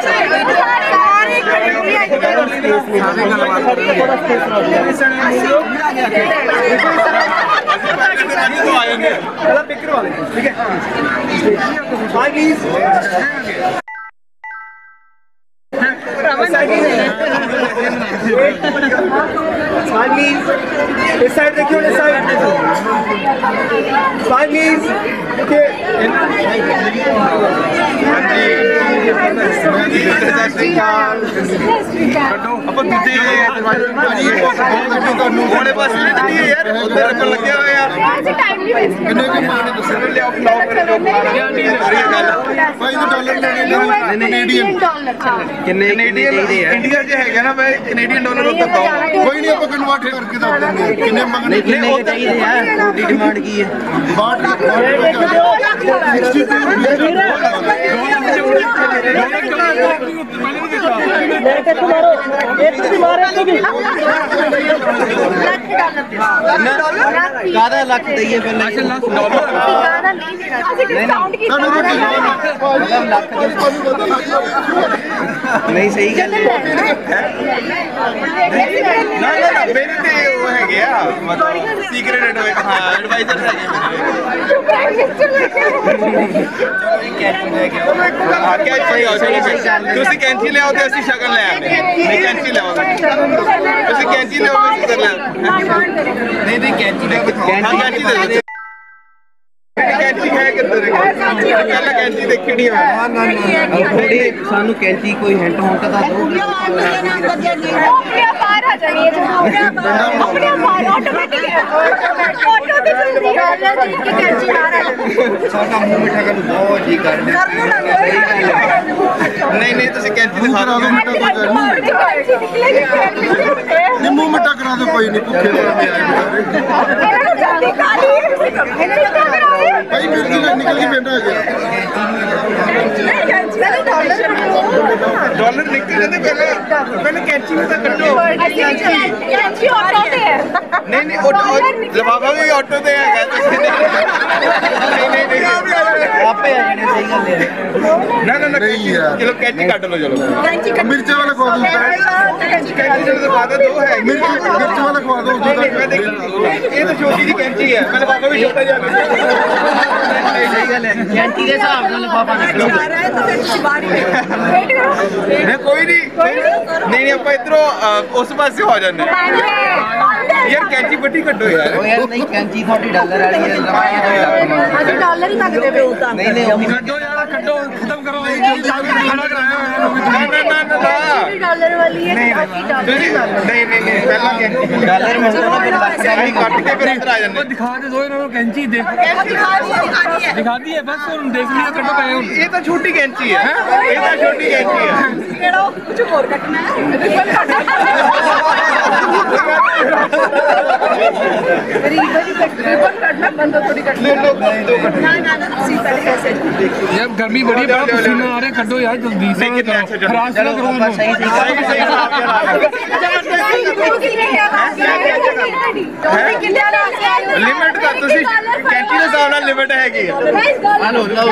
इस साइड देखिए, इस साइड ਆਪਾਂ ਦੂਜੇ ਉਹਦੇ ਪਾਸੇ ਨਹੀਂ ਚੱਲੀਏ ਯਾਰ ਉੱਧਰ ਰੱਖਣ ਲੱਗਿਆ ਹੋਇਆ ਕਿੰਨੇ ਕੁ ਪਾਣੇ ਦੱਸੋ ਲਿਆਓ ਫਲਾਓ ਫਿਰ ਜੋ ਖਾਣਾ ਭਾਈ ਇਹ ਡਾਲਰ ਲੈਣੇ ਨੇ ਕੈਨੇਡੀਅਨ ਕਿੰਨੇ ਚਾਹੀਦੇ ਆ ਇੰਡੀਆ 'ਚ ਹੈਗਾ ਨਾ ਮੈਂ ਕੈਨੇਡੀਅਨ ਡਾਲਰ ਉੱਤੇ ਦਓ ਕੋਈ ਨਹੀਂ ਆਪਾਂ ਕਨਵਰਟ ਕਰਕੇ ਦੱਸ ਦਿੰਦੇ ਕਿੰਨੇ ਮੰਗਣੇ ਕਿੰਨੇ ਚਾਹੀਦੇ ਆ ਤੁਹਾਡੀ ਡਿਮਾਂਡ ਕੀ ਹੈ 62 ਕਾਹਦਾ ਲੱਖ ਦਈਏ ਪਹਿਲਾਂ ਨਹੀਂ ਸਹੀ ਗੱਲ ਨਾ ਮੇਰੇ ਤੇ ਉਹ ਹੈਗੇ ਆ ਮਤਲਬ ਸੀਕ੍ਰੇਟ ਐਡਵਾਈਜ਼ਰ ਹੈਗੇ ਤੁਸੀਂ ਕੈਂਚੀ ਲਿਆਓ ਤੇ ਅਸੀਂ ਸ਼ਗਨ ਲੈ ਆਉਂਦੇ ਨਹੀਂ ਕੈਂਚੀ ਲਿਆਓ ਤੁਸੀਂ ਕੈਂਚੀ ਲਿਆਓ ਅਸੀਂ ਸ਼ਗਨ ਲੈ ਨਹੀਂ ਕੈਂਚੀ ਦਾ ਕੈਂਚੀ ਦੇ ਦਿਓ ਕੈਂਚੀ ਹੈ ਕਿੱਧਰ ਪਹਿਲਾਂ ਕੈਂਚੀ ਦੇਖੀ ਨਹੀਂ ਮੈਂ ਥੋੜੀ ਸਾਨੂੰ ਕੈਂਚੀ ਕੋਈ ਹਿੰਟ ਹੁਣ ਤਾਂ ਦੱਸ ਦਿਓ ਸਾਡਾ ਮੂੰਹ ਮਿੱਠਾ ਕਰਨ ਬਹੁਤ ਜੀ ਕਰਦੇ ਨਹੀਂ ਤੁਸੀਂ ਕੈਂਚੀ ਦਿਖਾ ਦਿਓ ਨਿੰਮੂ ਮਿੱਠਾ ਕਰਾ ਦਿਓ ਕੋਈ ਨਹੀਂ ਭੁੱਖੇ ਭਾਈ ਮੇਰੇ ਦੀ ਨਿਕਲ ਕੇ ਬੈਠਾ ਗਿਆ ਡਾਲਰ ਨਿਕਲ ਜਾਂਦੇ ਪਹਿਲੇ ਕੈਂਚੀ ਨੂੰ ਤਾਂ ਕੱਢੋ ਨਹੀਂ ਲਵਾਵਾ ਵੀ ਆਟੋ ਤੇ ਹੈਗਾ ਤੁਸੀਂ ਨਹੀਂ ਆਪੇ ਆ ਜਾਣੇ ਸਹੀ ਗੱਲ ਹੈ ਨਾ ਚਲੋ ਕੈਂਚੀ ਕੱਢ ਲਓ ਚਲੋ ਮਿਰਚਾਂ ਵਾਲਾ ਖਵਾ ਦੋ ਕੈਂਚੀ ਜਦੋਂ ਦਿਖਾ ਦੋ ਦੋ ਹੈ ਮਿਰਚ ਵਾਲਾ ਖਵਾ ਦੋ ਇਹ ਤਾਂ ਛੋਟੀ ਜਿਹੀ ਕੈਂਚੀ ਹੈ ਮੈਂ ਲਵਾਵਾ ਵੀ ਛੋਟਾ ਜਿਹਾ ਸਹੀ ਗੱਲ ਹੈ ਕੈਂਚੀ ਦੇ ਹਿਸਾਬ ਨਾਲ ਲਿਫਾਫਾ ਨਿਕਲੂਗਾ ਨਹੀਂ ਕੋਈ ਨਹੀਂ ਆਪਾਂ ਇਧਰੋਂ ਉਸ ਪਾਸੇ ਹੋ ਜਾਂਦੇ ਯਾਰ ਕੈਂਚੀ ਵੱਡੀ ਕੱਢੋ ਯਾਰ ਉਹ ਯਾਰ ਨਹੀਂ ਕੈਂਚੀ ਤੁਹਾਡੀ ਡਾਲਰ ਵਾਲੀ ਹੈ ਅਸੀਂ ਡਾਲਰ ਹੀ ਤੱਕਦੇ ਪਏ ਨਹੀਂ ਕੱਢੋ ਯਾਰ ਕੱਢੋ ਖਤਮ ਕਰੋ ਡਾਲਰ ਵਾਲੀ ਹੈ ਅਸੀਂ ਡਾਲਰ ਨਹੀਂ ਪਹਿਲਾਂ ਕੈਂਚੀ ਡਾਲਰ ਮਿਲਦਾ ਨਾ ਫਿਰ ਲੱਖ ਦਾ ਅਸੀਂ ਕੱਟ ਕੇ ਫਿਰ ਇੱਧਰ ਆ ਜਾਂਦੇ ਦਿਖਾ ਦੇ ਦੋ ਇਹਨਾਂ ਨੂੰ ਕੈਂਚੀ ਦੇਖ ਦਿਖਾਦੀ ਹੈ ਬਸ ਹੁਣ ਦੇਖ ਲਿਆ ਕੱਢੋ ਪਏ ਹੁਣ ਇਹ ਤਾਂ ਛੋਟੀ ਕੈਂਚੀ ਹੈ ਇਹ ਤਾਂ ਛੋਟੀ ਕੈਂਚੀ ਹੈ ਕਿਹੜਾ ਕੁਝ ਹੋਰ ਕੱਟਣਾ ਹੈ ਕੱਟਣਾ ਬੰਦ ਥੋੜੀ ਕੱਟਣਾ ਨਾ ਤੁਸੀਂ ਪਹਿਲੇ ਪੈਸੇ ਯਾਰ ਗਰਮੀ ਬੜੀ ਹੈ ਪਸੀਨਾ ਆ ਰਿਹਾ ਕੱਢੋ ਯਾਰ ਜਲਦੀ ਸੇ ਖਰਾਸ਼ ਨਾ ਕਰੋ ਉਹਨੂੰ ਸਹੀ ਲਿਮਿਟ ਦਾ ਤੁਸੀਂ ਕੈਂਚੀ ਦੇ ਹਿਸਾਬ ਨਾਲ ਲਿਮਿਟ ਹੈਗੀ ਹੈ ਹਲੋ ਲਓ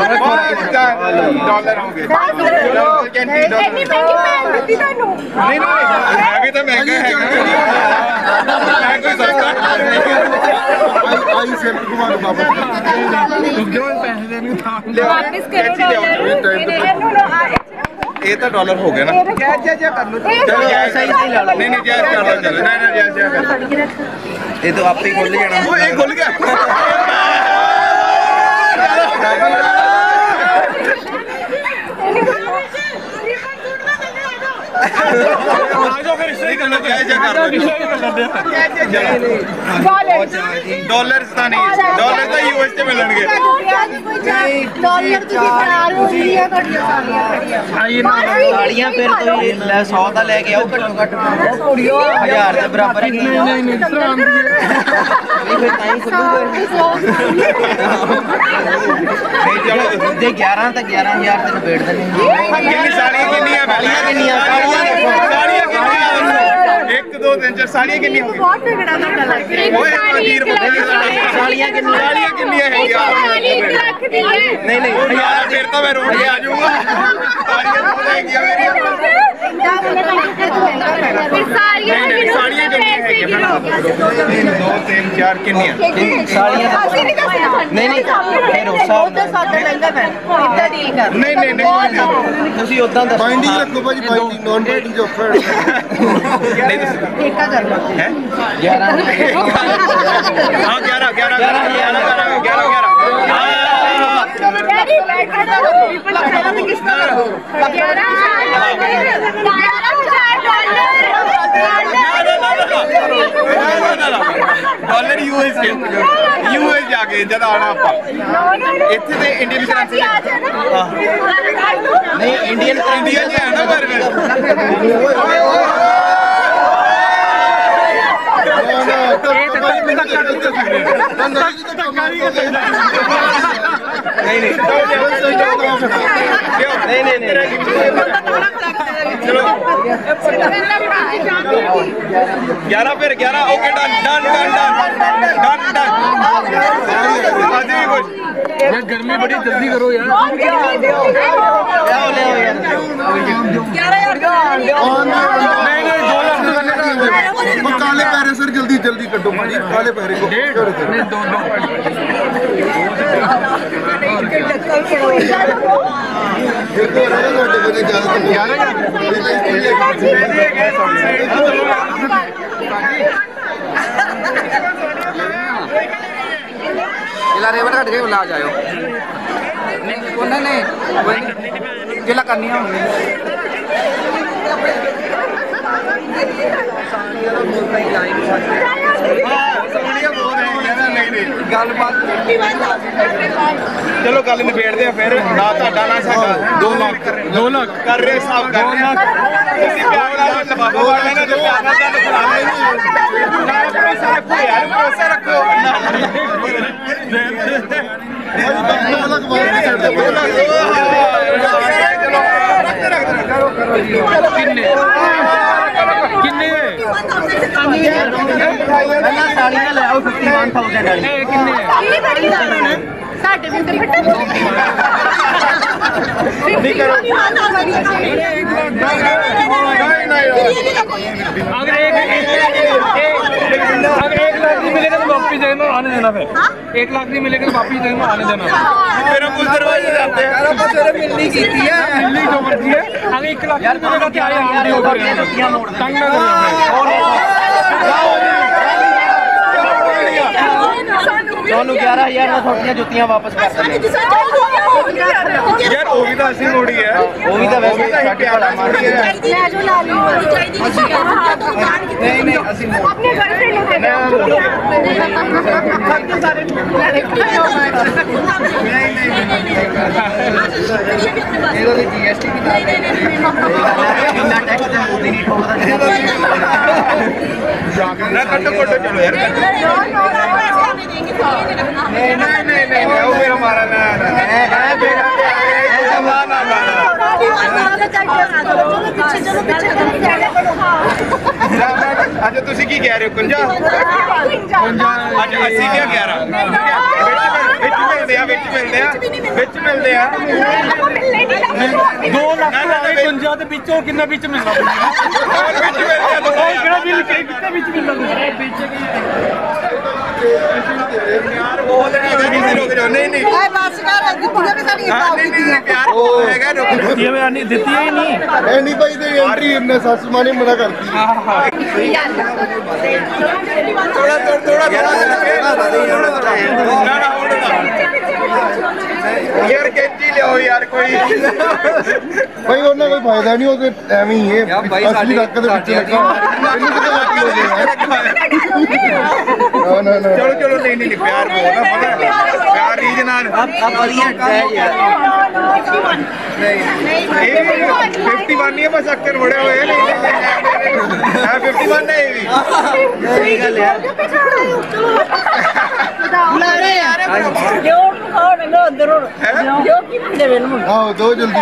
ਡਾਲਰ ਹੋ ਗਏ ਕੈਂਚੀ ਡਾਲਰ ਇੰਨੀ ਮਹਿੰਗੀ ਮੈਂ ਦਿੱਤੀ ਤੁਹਾਨੂੰ ਨਹੀਂ ਹੈਗੇ ਤਾਂ ਮਹਿੰਗਾ ਹੈਗਾ ਮੈਂ ਕੋਈ ਸਸਤਾ ਆਈ ਸਿਰ ਘੁਮਾ ਦੋ ਬਾਬਾ ਕਿਉਂ ਪੈਸੇ ਦੇਣੇ ਥਾਂ ਵਾਪਸ ਕਰੋ ਡਾਲਰ ਇਹ ਤਾਂ ਡਾਲਰ ਹੋ ਗਿਆ ਨਾ ਜਾ ਕਰ ਲਓ ਚਲੋ ਸਹੀ ਲਾ ਲਓ ਨਹੀਂ ਜਾਇਜ਼ ਕਰ ਲਓ ਚਲੋ ਨਹੀਂ ਜਾਇਜ਼ ਕਰ ਇਹ ਤਾਂ ਆਪੇ ਖੁੱਲ ਜਾਣਾ ਉਹ ਇਹ ਖੁੱਲ ਗਿਆ ਆਜੋ ਫਿਰ ਸਹੀ ਕਰਨਾ ਜਾਇਜ਼ ਕਰ ਲਓ ਡਾਲਰਸ ਤਾਂ ਨਹੀਂ ਡਾਲਰ ਤਾਂ ਯੂਐਸ ਤੇ ਮਿਲਣਗੇ ਡਾਲਰ ਤੁਸੀਂ ਬਣਾ ਰਹੇ ਹੋ ਇੰਡੀਆ ਤੁਹਾਡੀਆਂ ਸਾਰੀਆਂ ਸਾਲੀਆਂ ਫਿਰ ਤੁਸੀਂ 100 ਦਾ ਲੈ ਕੇ ਆਓ ਘੱਟੋ ਘੱਟ 1000 ਦੇ ਬਰਾਬਰ ਹੀ ਨਹੀਂ ਨਹੀਂ ਸਰਾਮ ਫਿਰ ਤਾਂ ਹੀ ਖੁੱਲੂਗਾ ਜੇ 11 ਤਾਂ 11000 ਤੇ ਨਿਬੇੜ ਦਿੰਦੇ ਕਿੰਨੀ ਸਾੜੀਆਂ ਕਿੰਨੀਆਂ ਸਾਲੀਆਂ ਕਿੰਨੀਆਂ ਸਾੜੀਆਂ ਕਿੰਨੀਆਂ 1 2 3 4 ਸਾੜੀਆਂ ਕਿੰਨੀਆਂ ਹੋ ਗਈਆਂ ਬਹੁਤ ਤਗੜਾ ਤੁਹਾਡਾ ਲੱਗ ਰਿਹਾ ਓਏ ਅਜੀਰ ਸਾਲੀਆਂ ਕਿੰਨੀਆਂ ਹੈਗੀਆਂ ਨਹੀਂ ਯਾਰ ਫਿਰ ਤਾਂ ਮੈਂ ਰੋਡ ਤੇ ਆ ਜਾਊਂਗਾ ਸਾੜੀਆਂ ਬਹੁਤ ਹੈਗੀਆਂ ਮੇਰੀਆਂ ਨਹੀਂ ਸਾੜੀਆਂ ਕਿੰਨੀਆਂ ਹੈਗੀਆਂ 2 3 4 ਕਿੰਨੀਆਂ ਸਾਲੀਆਂ ਨਹੀਂ ਫਿਰ ਉਸ ਹਿਸਾਬ ਨਾਲ ਸਾਡਾ ਲਹਿੰਗਾ ਮੈਂ ਇੱਦਾਂ ਡੀਲ ਕਰ ਨਹੀਂ ਤੁਸੀਂ ਉਦਾਂ ਦੱਸੋ ਬਾਈਂਡਿੰਗ ਰੱਖੋ ਭਾਜੀ ਬਾਈਂਡਿੰਗ ਨਾਨ ਬਾਈਂਡਿੰਗ ਆਫਰ ਠੇਕਾ ਕਰ ਲਓ ਹੈ 11 ਹਾਂ 11 ਡੈਡੀ डॉलर यूएस जाके जब आना आप इतने तो इंडियन करेंसी नहीं इंडियन इंडियन है ना पर चलो 11 फिर 11 okay done done done done done done आज भी कुछ यार गर्मी बड़ी जल्दी करो यार काले पैरे सर जल्दी जल्दी कटो भाजी काले पैरे को रेवर कट के बुला जाओ नहीं जिला करनी होंगी चलो गल निबेड़ते हैं फिर ना ਤੁਹਾਡਾ ना साडा 2 लाख कर रहे हिसाब कर रहे हैं ਤੁਸੀਂ ਪਿਆਰ ਨਾਲ ਲਫਾਫਾ ਪਾ ਲੈਣਾ ਤੇ ਪਿਆਰ ਨਾਲ ਤੁਹਾਨੂੰ ਖਿਲਾ ਲੈਣਾ ਭਰੋਸਾ ਰੱਖੋ ਯਾਰ ਭਰੋਸਾ ਰੱਖੋ किन्ने ਪਹਿਲਾਂ ਸਾੜੀਆਂ ਲੈ ਆਓ 51000 ਵਾਲੀ किन्ने ਸਾਡੇ ਵੀ ਤੇ ਫੱਟਾ नहीं करो अगर 1 लाख नहीं मिलेगा तो वापिस देना आने देना फिर 1 लाख नहीं मिलेगा तो वापिस देना आने देना मेरा कुछ दरवाजे जाते हैं मिलनी की है मिलनी जो मर्जी है अगर 1 लाख मिलेगा क्या तंग ना ਤੁਹਾਨੂੰ 11000 ਨਾਲ ਤੁਹਾਡੀਆਂ ਜੁੱਤੀਆਂ ਵਾਪਸ ਕਰ ਦਿੰਦੇ यार वो भी तो असली मोड़ी है ਉਹ ਵੀ ਤਾਂ ਵੈਸੇ ਸਾਡੇ ਭਲਾ ਮਾਰਦੀ ਹੈ ਲੈ ਜੋ ਲਾ ਲਈ ਨਹੀਂ ਨਹੀਂ ਅਸੀਂ ਆਪਣੇ ਘਰ ਤੇ ਲੋਕੇ ਇਹਦਾ ਦੀ ਜੀਐਸਟੀ ਵੀ ਲਾ ਦੇ ਇੰਨਾ ਟੈਕਸ ਤੇ ਮੋਦੀ ਨਹੀਂ ਠੋਕਦਾ ना कट्टो कट्टो चलो यार नहीं वो मेरा मारा ना अच्छा तुसी की कह रहे हो 50 अच्छा 80 क्या 11 विच मिलते हैं 2 लाख 50 ਦੇ ਵਿੱਚੋਂ ਕਿੰਨਾ ਵਿੱਚ ਮਿਲਣਾ ਕਿਹੜਾ ਬਿੱਲ ਕਿੰਨੇ ਵਿੱਚ ਮਿਲਣਾ यार बहुत नहीं ਆਏ ਬਸ ਕਰ ਦਿੱਤੀਆਂ ਵੀ ਸਾਡੀ नहीं प्यार हैगा ਦਿੱਤੀ ਮੈਂ ਨਹੀਂ ਦਿੱਤੀ ਹੀ ਨਹੀਂ ਇਹ ਨਹੀਂ ਭਾਈ ਤੇ ਐਂਟਰੀ ਇਹਨੇ ਸੱਸ ਮਾਂ ਨੇ ਮਨਾ ਕਰਤੀ थोड़ा यार कैंची ले यार कोई ਭਾਈ ਉਹਨਾਂ ਕੋਈ ਫਾਇਦਾ ਨਹੀਂ ਉਹ ਤੇ ਐਵੇਂ ਹੀ ਹੈ ਅਸਲੀ ਰੱਖ ਦੇ ਵਿੱਚ ਲੱਗਾ ਇਹਨੂੰ ਕਿਤੇ ਲੱਗ ਹੋ ਨਾ चलो नहीं प्यार बहुत ना पता प्यार रीजन आप बढ़िया है यार नहीं 51 नहीं है बस अक्कर बड़े हुए हैं 51 नहीं भी सही गल है ਆਓ ਦੋ ਜਲਦੀ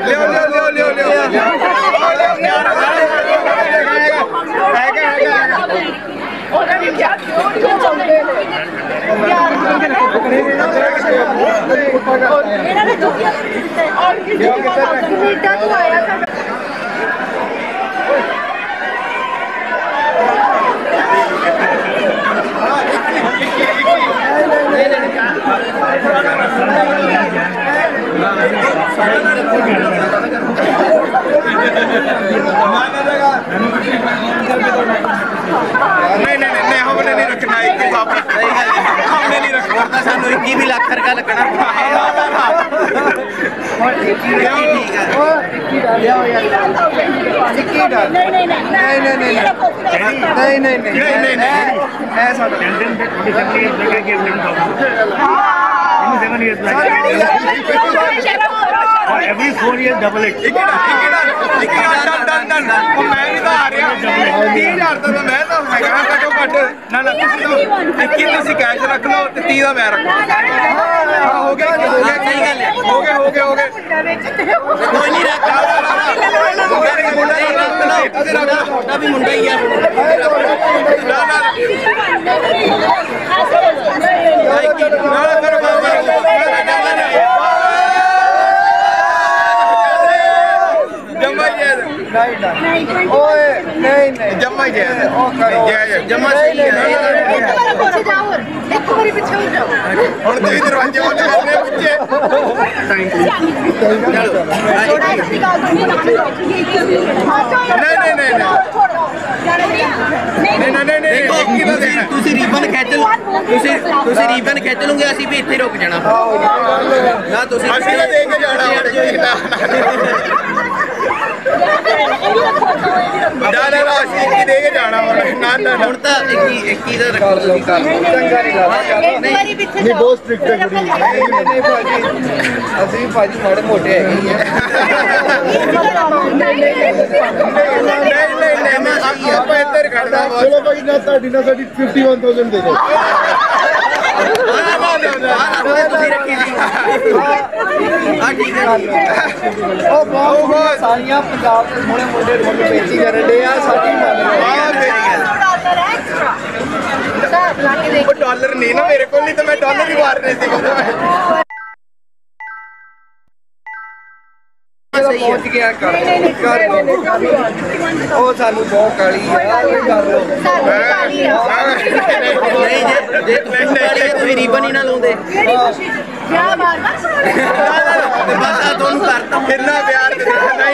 नहीं हमने नहीं रखना एक हिसाब हमने नहीं रखना सानू 21 लाख रुपया लगना every 4 years double it. मैं भी तो आ रहा 30,000 तो मैं तो घटो घट ना तुम कैश रख लो 30 का मैं रखो हो गया कोई नहीं रखा भी मुंडा ही जम्मा ही जम्मा सही है एक बारी पीछे हो जाओ ਹੁਣ ਤੁਸੀਂ ਦਰਵਾਜ਼ੇ ਵਾਲੇ ਕਰਨੇ ਪਿੱਛੇ ਨਹੀਂ ਤੁਸੀਂ ਰੀਬਨ ਖਿੱਚ ਲਓ ਤੁਸੀਂ ਰੀਬਨ ਖਿੱਚ ਲਓਗੇ ਅਸੀਂ ਵੀ ਇੱਥੇ ਰੁਕ ਜਾਣਾ ਨਾ ਤੁਸੀਂ ਅਸੀਂ ਤਾਂ ਦੇ ਕੇ ਜਾਣਾ ਨਾ ਅਸੀਂ ਕੀ ਦੇ ਕੇ ਜਾਣਾ ਨਾ ਹੁਣ ਤਾਂ 21 ਦਾ ਰੱਖੋ ਤੁਸੀਂ ਕਰ ਚੰਗਾ ਨਹੀਂ ਬਹੁਤ ਸਟ੍ਰਿਕਟ ਹੈ ਕੁੜੀ ਨਹੀਂ ਭਾਜੀ ਅਸੀਂ ਭਾਜੀ ਮਾੜੇ ਮੋਟੇ ਹੈਗੇ ਹੀ ਨਹੀਂ ਆਪਾਂ ਇੱਧਰ ਖੜਦਾ ਚਲੋ ਭਾਈ ਨਾ ਤੁਹਾਡੀ ਨਾ ਸਾਡੀ 51,000 ਦੇ ਦਿਓ ਤੁਸੀਂ ਰੱਖੀ ਸੀ ਠੀਕ ਹੈ ਉਹ ਬਹੁਤ ਸਾਰੀਆਂ ਪੰਜਾਬ ਦੇ ਮੋੜੇ ਮੋੜੇ ਮੁੱਲ ਵੇਚੀ ਕਰਨ ਦੇ ਆ ਸਾਡੀ ਉਹ ਡਾਲਰ ਨਹੀਂ ਨਾ ਮੇਰੇ ਕੋਲ ਨਹੀਂ ਤਾਂ ਮੈਂ ਡਾਲਰ ਹੀ ਮਾਰਨੇ ਸੀ ਪਹੁੰਚ ਗਿਆ ਕਰ ਉਹ ਸਾਨੂੰ ਬਹੁਤ ਕਾਲੀ ਆ ਕਰ ਲੋ ਨਹੀਂ ਜੇ ਤੁਸੀਂ ਰੀਬਨ ਹੀ ਨਾ ਲਾਉਂਦੇ ਬਸ ਤੁਹਾਨੂੰ ਕਰਤਾ ਕਿੰਨਾ ਪਿਆਰ ਨਹੀਂ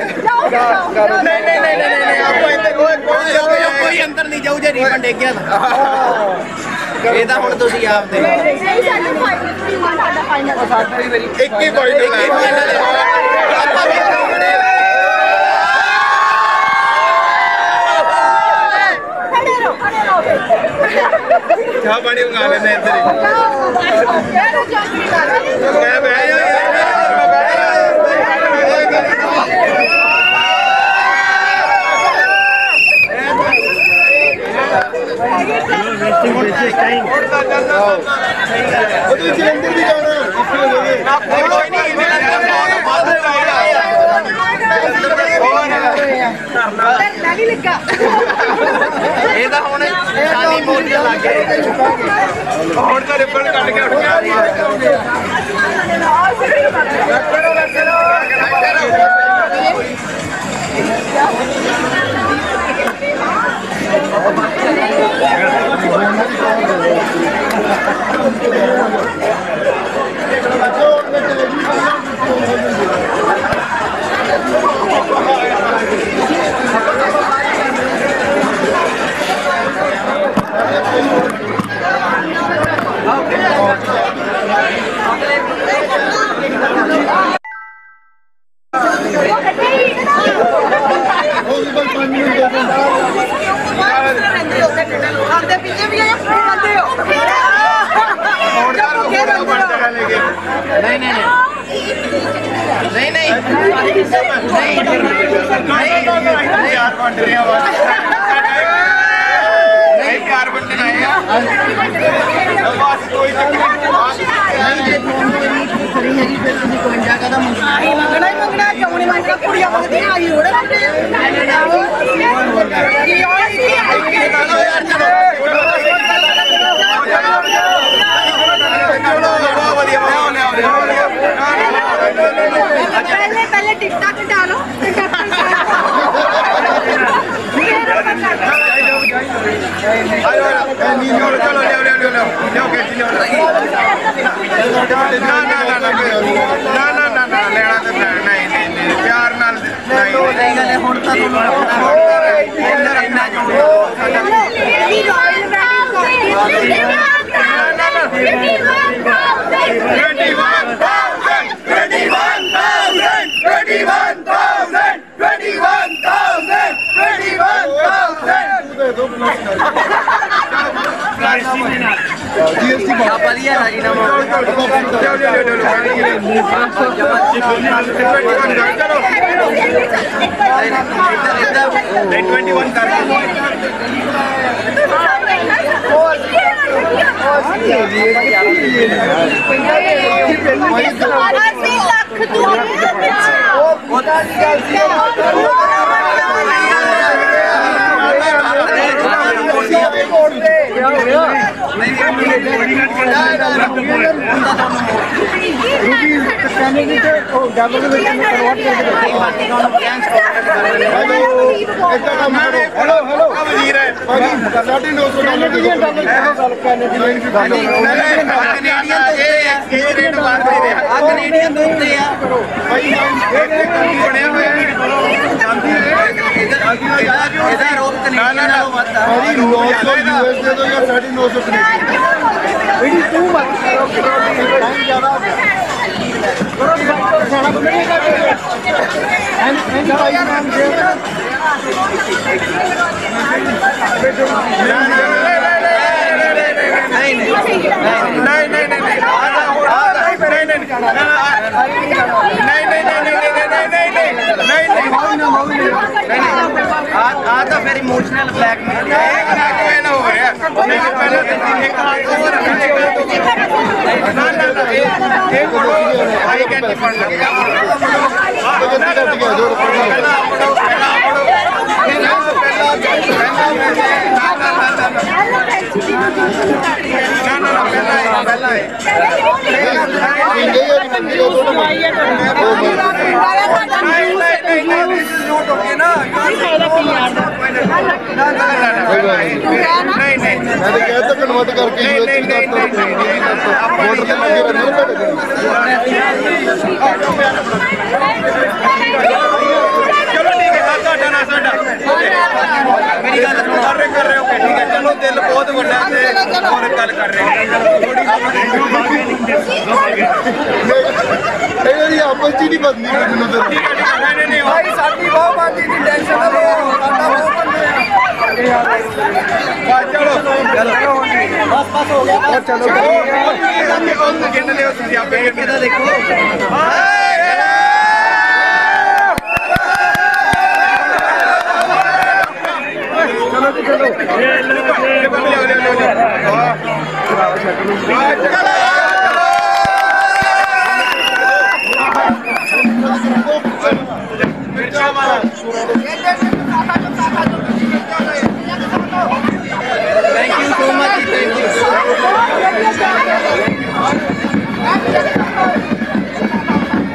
ਆਪਾਂ ਇੱਥੇ ਕੋਈ ਅੰਦਰ ਨਹੀਂ ਜਾਊ ਜੇ ਰੀਬਨ ਡਿੱਗ ਗਿਆ ਤਾਂ ਇਹ ਤਾਂ ਹੁਣ ਤੁਸੀਂ ਆਪ ਦੇ ਸਾਡਾ ਵੀ ਮੇਰੀ 21 ਪੁਆਇੰਟ ਆਪਾਂ ਵੀ ਚਾਹ ਪਾਣੀ ਮੰਗਾ ਲੈਂਦੇ ਇੱਧਰ ਮੈਂ ਬਹਿ ਜਾ ਇਹਦਾ ਹੁਣ ਸ਼ਾਨੀ ਬੋਲ ਕੇ ਲੱਗ ਗਿਆ ਹੁਣ ਤਾਂ ਰਿਬਨ ਕੱਢ ਕੇ ਉੱਠ ਗਿਆ ਆਂਦੇ ਪਿੱਛੇ ਵੀ ਆਏ ਫੋਨ ਆਂਦੇ ਹੋ ਨਹੀਂ ਯਾਰ ਵੰਡ ਰਿਹਾ ਵਾ ਨਹੀਂ ਕਾਰ ਵੰਡਣ ਆਏ ਆ ਬਸ ਕੋਈ ਚੱਕਰ ਨਹੀਂ ਕਰੀ ਹੈਗੀ ਫਿਰ ਤੁਸੀਂ 52 ਕਦਾ ਮੰਗਣਾ ਹੀ ਮੰਗਣਾ ਕਿਉਂ ਨਹੀਂ ਮੰਗਣਾ ਕੁੜੀਆਂ ਮੰਗਦੀਆਂ ਆਈ ਹੋੜੇ पहले टिकटॉक डालो प्यार नाल ਹੁਣ ਤਾਂ GST ਵਧੀਆ ਰਾਜੀਨਾਮਾ ਆ ਤਾਂ ਫਿਰ ਇਮੋਸ਼ਨਲ ਬਲੈਕਮੇਲ ਹੋ ਰਿਹਾ ਇਹ ਕੋਲ ਆਈ ਕੈਂਟੀ ਫੜ ਲੱਗੇਗਾ कन्वर्ट करके चलो ठीक है ਤੁਹਾਡਾ ਨਾ ਸਾਡਾ ਮੇਰੀ ਗੱਲ ਸੁਣੋ ਸਾਰੇ ਕਰ ਰਹੇ ਹੋ ਠੀਕ ਹੈ ਚਲੋ ਦਿਲ ਬਹੁਤ ਵੱਡਾ ਤੇ ਹੋਰ ਗੱਲ ਕਰ ਰਹੇ ਇਹ ਜੀ ਆਪਸ ਚ ਨਹੀਂ ਬਦਨੀ ਮੈਨੂੰ ਤਾਂ ਠੀਕ ਹੈ ਨਹੀਂ ਭਾਈ ਸਾਡੀ ਬਹੁਤ ਬੰਦੀ ਦੀ ਟੈਨਸ਼ਨ ਨਾ ਲਓ ਸਾਡਾ ਬਹੁਤ ਬੰਦੇ ਚਲੋ ਬਸ ਹੋ ਗਿਆ ਚਲੋ ਗਿਣ ਲਿਓ ਤੁਸੀਂ ਆਪੇ ਕਿਹਦਾ ਦੇਖੋ Thank you so much. Thank you so much.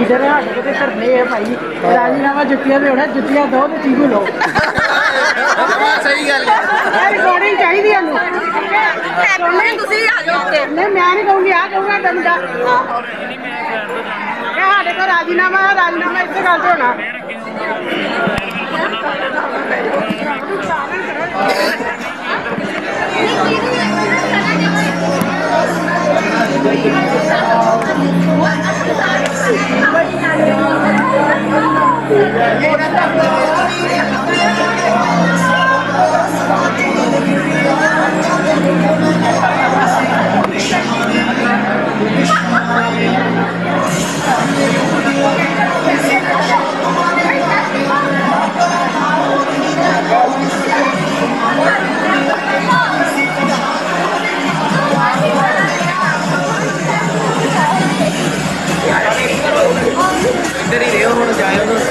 Leader ਹੈ ਸਾਡੇ ਕੋਲ ਧਰਨੇ ਹੈ ਭਾਈ ਰਾਜੀਨਾਮਾ ਜੁੱਤੀਆਂ ਦੇ ਹੋਣਾ ਜੁੱਤੀਆਂ ਦੋ ਤੇ ਚੀਕੂ ਲਓ ਸਹੀ ਗੱਲ ਹੈ ਇਹ ਰਿਕਾਰਡਿੰਗ ਚਾਹੀਦੀ ਹੈ ਨੂੰ ਤੁਸੀਂ ਆ ਜਾਓ ਉੱਤੇ ਨਹੀਂ ਮੈਂ ਨਹੀਂ ਕਹੂੰਗੀ ਆ ਕਹੂੰਗਾ ਤੈਨੂੰ ਦਾ ਇਹ ਸਾਡੇ ਕੋਲ ਰਾਜੀਨਾਮਾ ਹੈ ਰਾਜੀਨਾਮਾ ਇਸੇ ਗੱਲ ਤੇ ਹੋਣਾ ਇੱਧਰ ਹੀ ਰਹੋ ਹੁਣ ਜਾਇਓ ਨਾ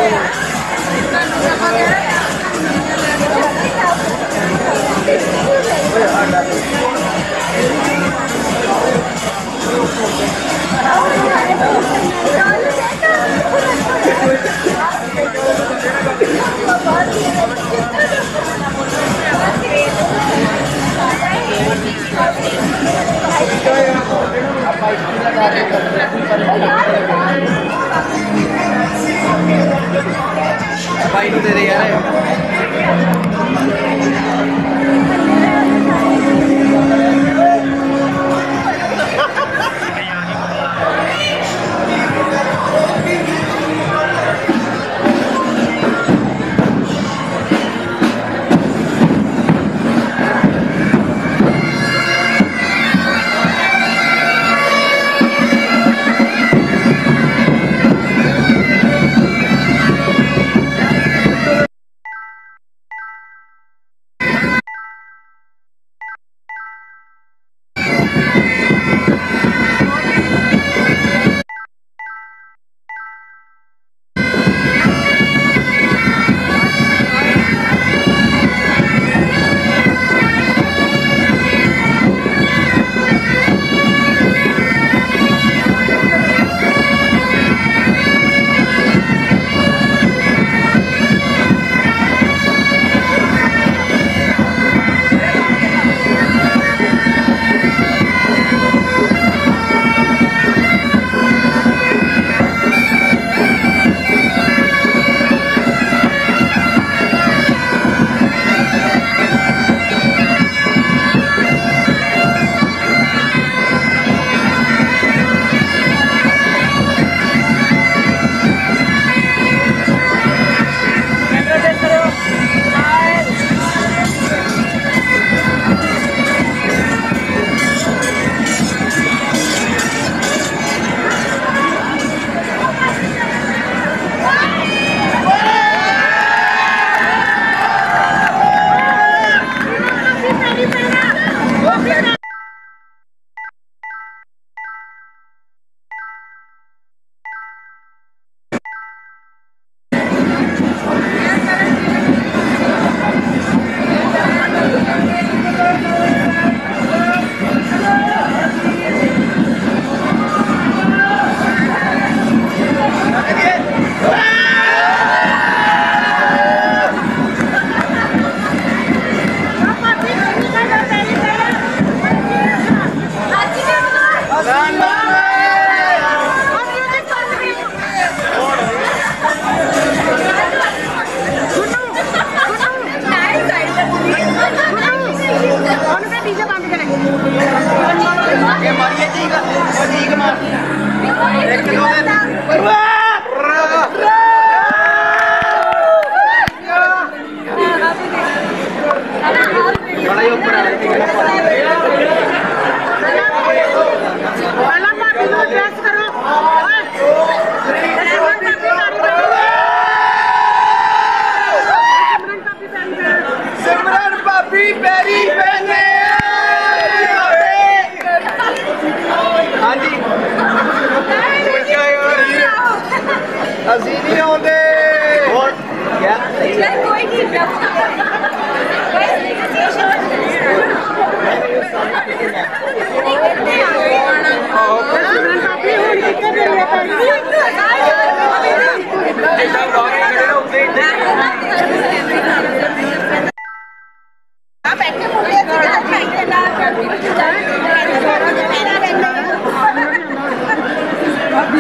भाई को दे दे यार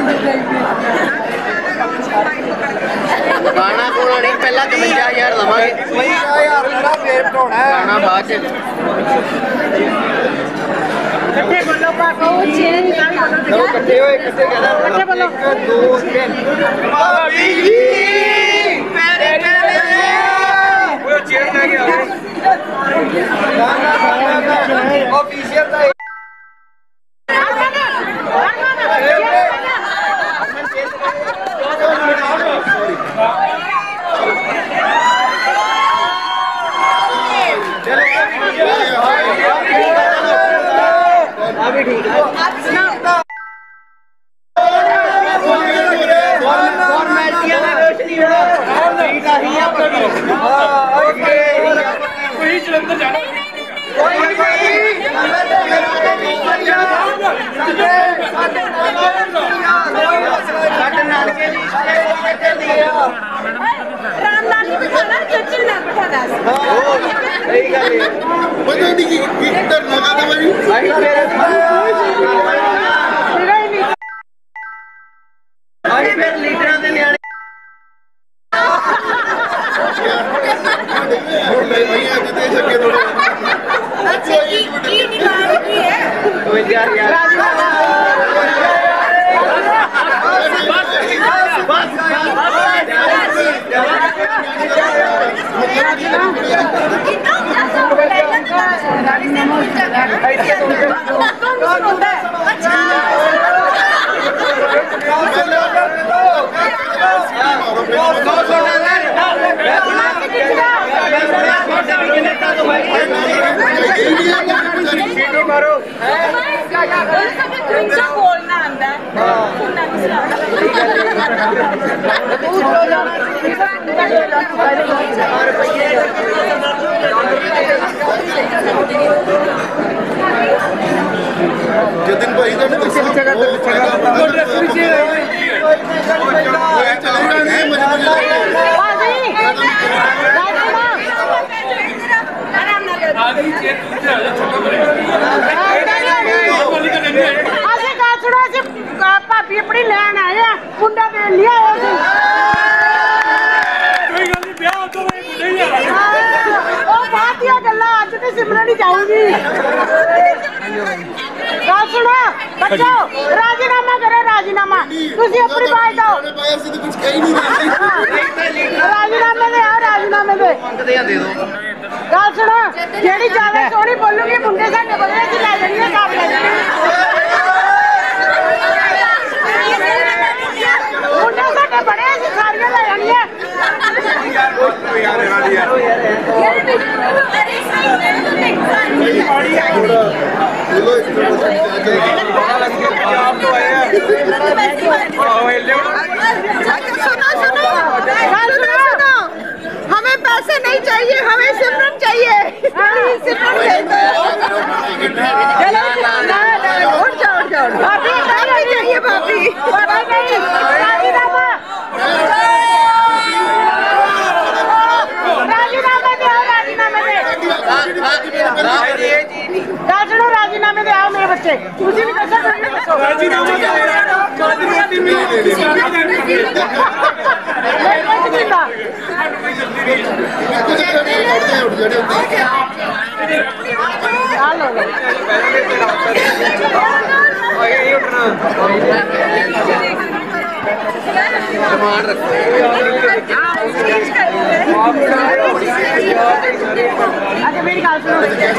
गाना कोना नहीं पहला 53,000 लवांगे 50,000 मेरा फेर बढ़ाਉਣਾ है गाना बाद च इकट्ठे बोलो पापा वो चेन निकाल बोलो इकट्ठे होए इकट्ठे कहना इकट्ठे बोलो 1 2 3 भाभी जी मेरे मेरे वो चेन ले गया ऑफिशियल था पता नहीं कि किधर लगा था भाई आई फिर लीडरां दे न्याणे अच्छा की निकाल की है 50,000 मारो बोलना आंदा जतिन भाई का भाभी अपनी लैन आए मुंडा दे लिया अज तो सिमरन ही जाऊंगी गल सुनो बच्चों राजीनामा करो राजीनामा तुसी अपनी बात दो राजीनामे दे आओ राजीनामे दे गल सुनो जेड़ी ज्यादा सोहनी बोलूगी मुंडे साडे कोल लै जानी काम लै मुंडे साडे बड़े सारियां लै जानियां हमें पैसे नहीं चाहिए हमें सिमरन चाहिए सिमरन चाहिए भाभी राजीनामे दे आओ मेरे बच्चे तुझे भी कैसा अच्छा मेरी गल सुनो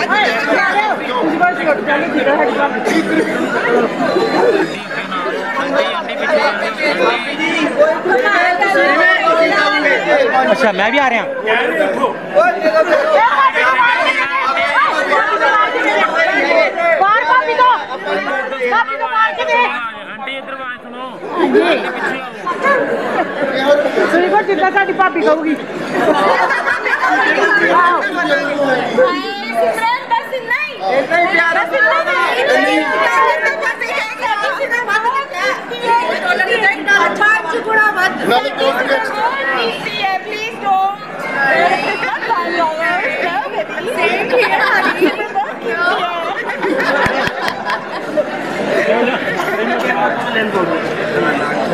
अच्छा मैं भी आ रहा हूँ जितना साड़ी भाभी कहूगी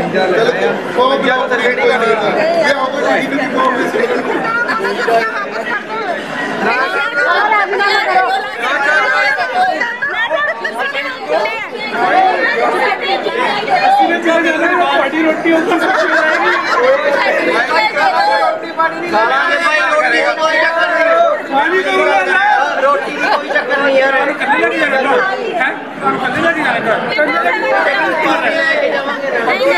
ਤੁਹਾਡੀ ਰੋਟੀ ਉੱਪਰ ਰੋਟੀ ਦੀ ਕੋਈ ਚੱਕਰ ਨਹੀਂ ਯਾਰ ਕੱਲੇ ਲੱਗ ਜਾਣਾ ਹੈ ਕੱਲੇ ਲੱਗ ਜਾਣਾ ਲੈ ਕੇ ਜਾਵਾਂਗੇ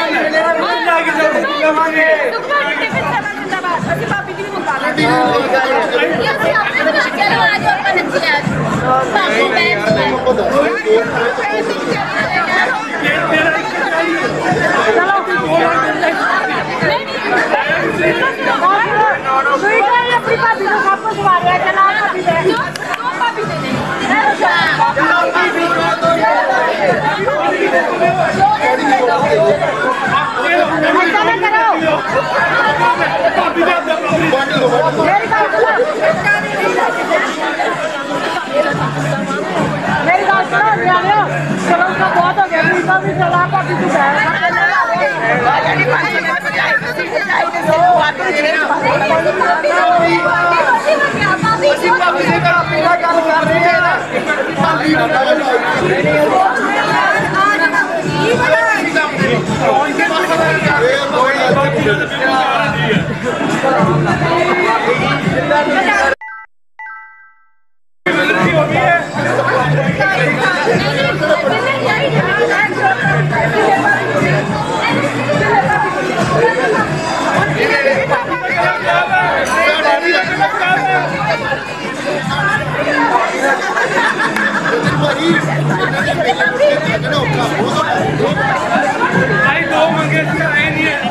ਅਸੀਂ ਭਾਬੀ ਜੀ ਨੂੰ ਮੰਗਾ ਲਾਂਗੇ चलो आज और बच्चे आज बाबू ਆਪਣੀ ਭਾਬੀ ਨੂੰ ਸਭ ਕੁਝ ਵਾਰਿਆ ਚਲਾ ਭਾਬੀ ਦੇ ਦੋ ਭਾਬੀ ਦੇ ਨਹੀਂ मेरी बात सुनो चलो उसका बहुत हो गया इसका भी चला भाभी तू भाई दो मंगे से आए नहीं है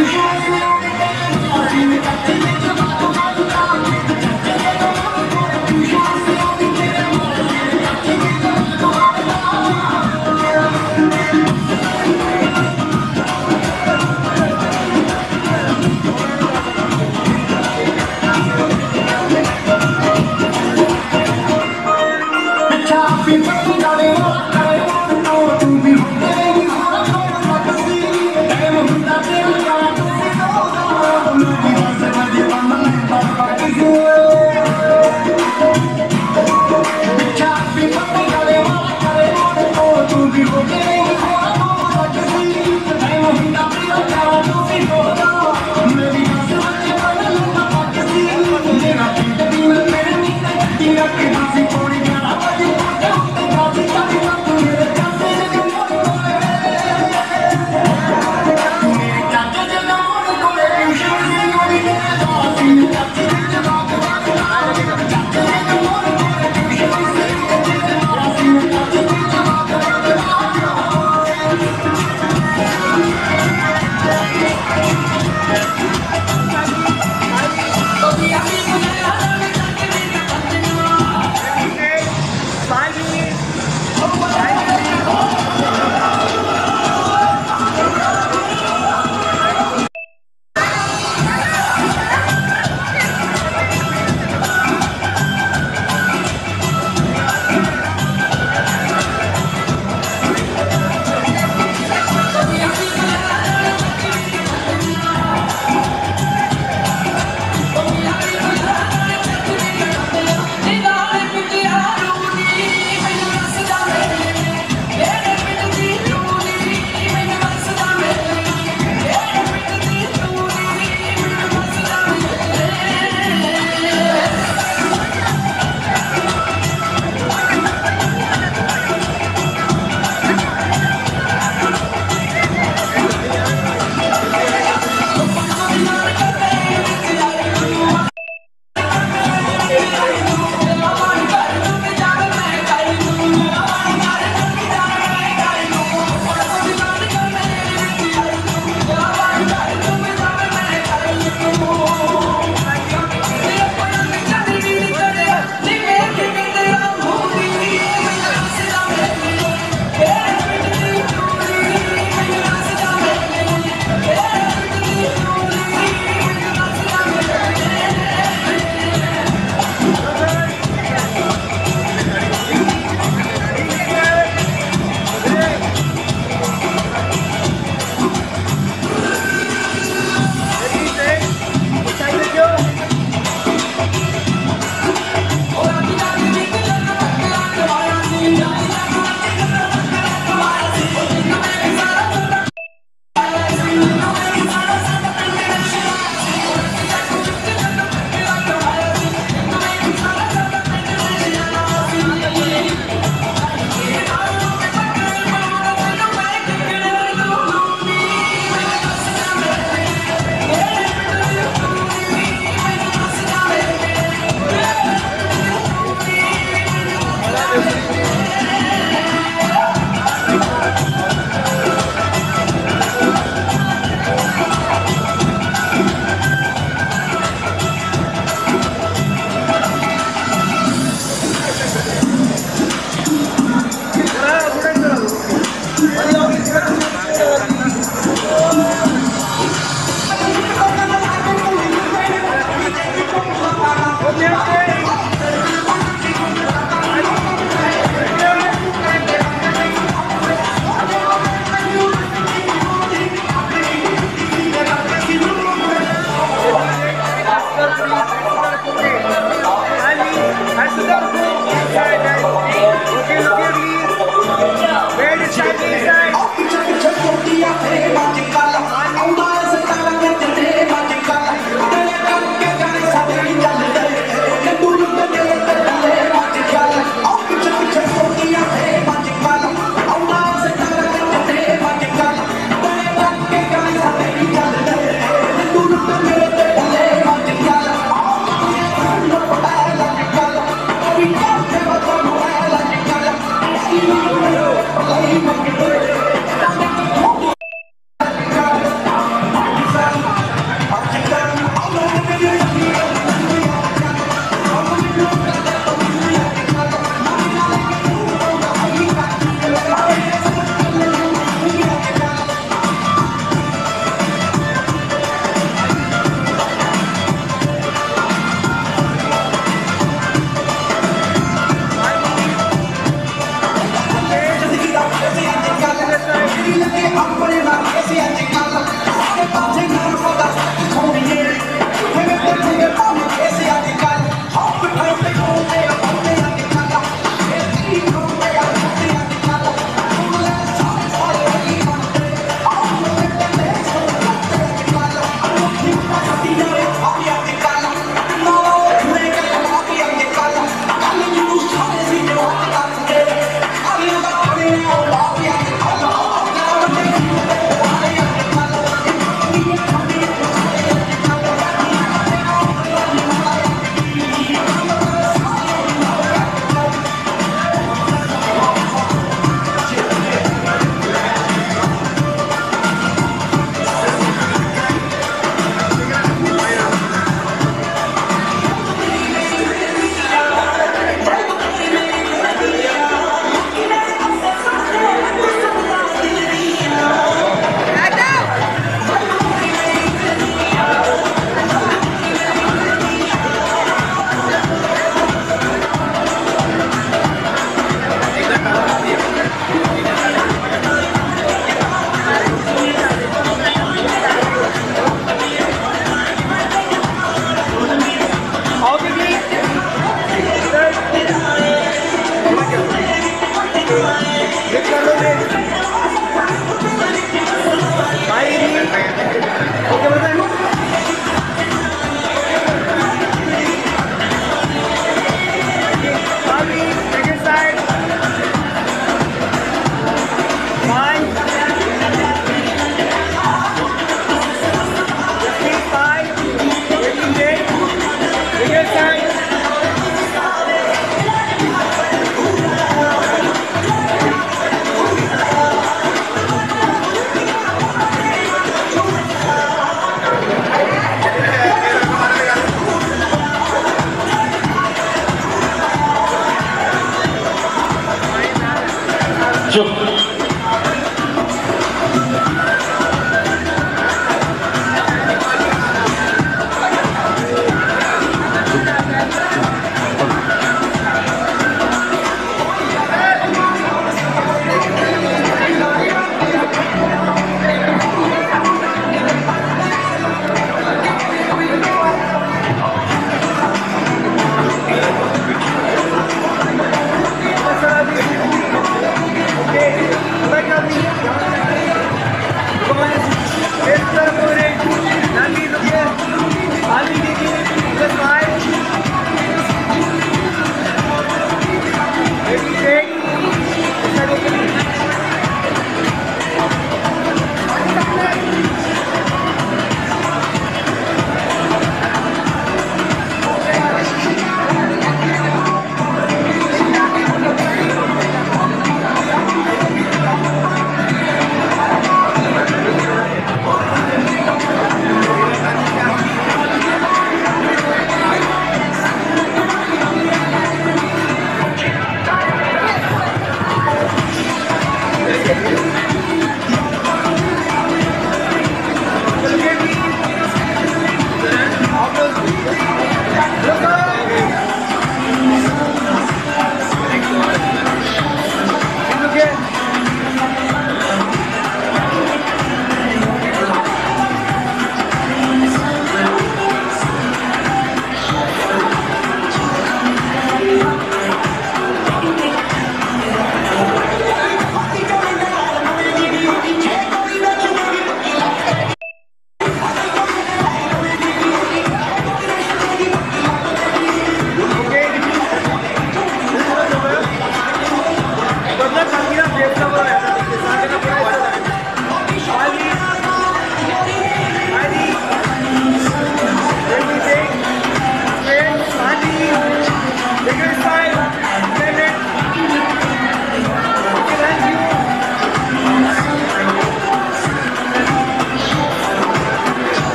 Happy birthday,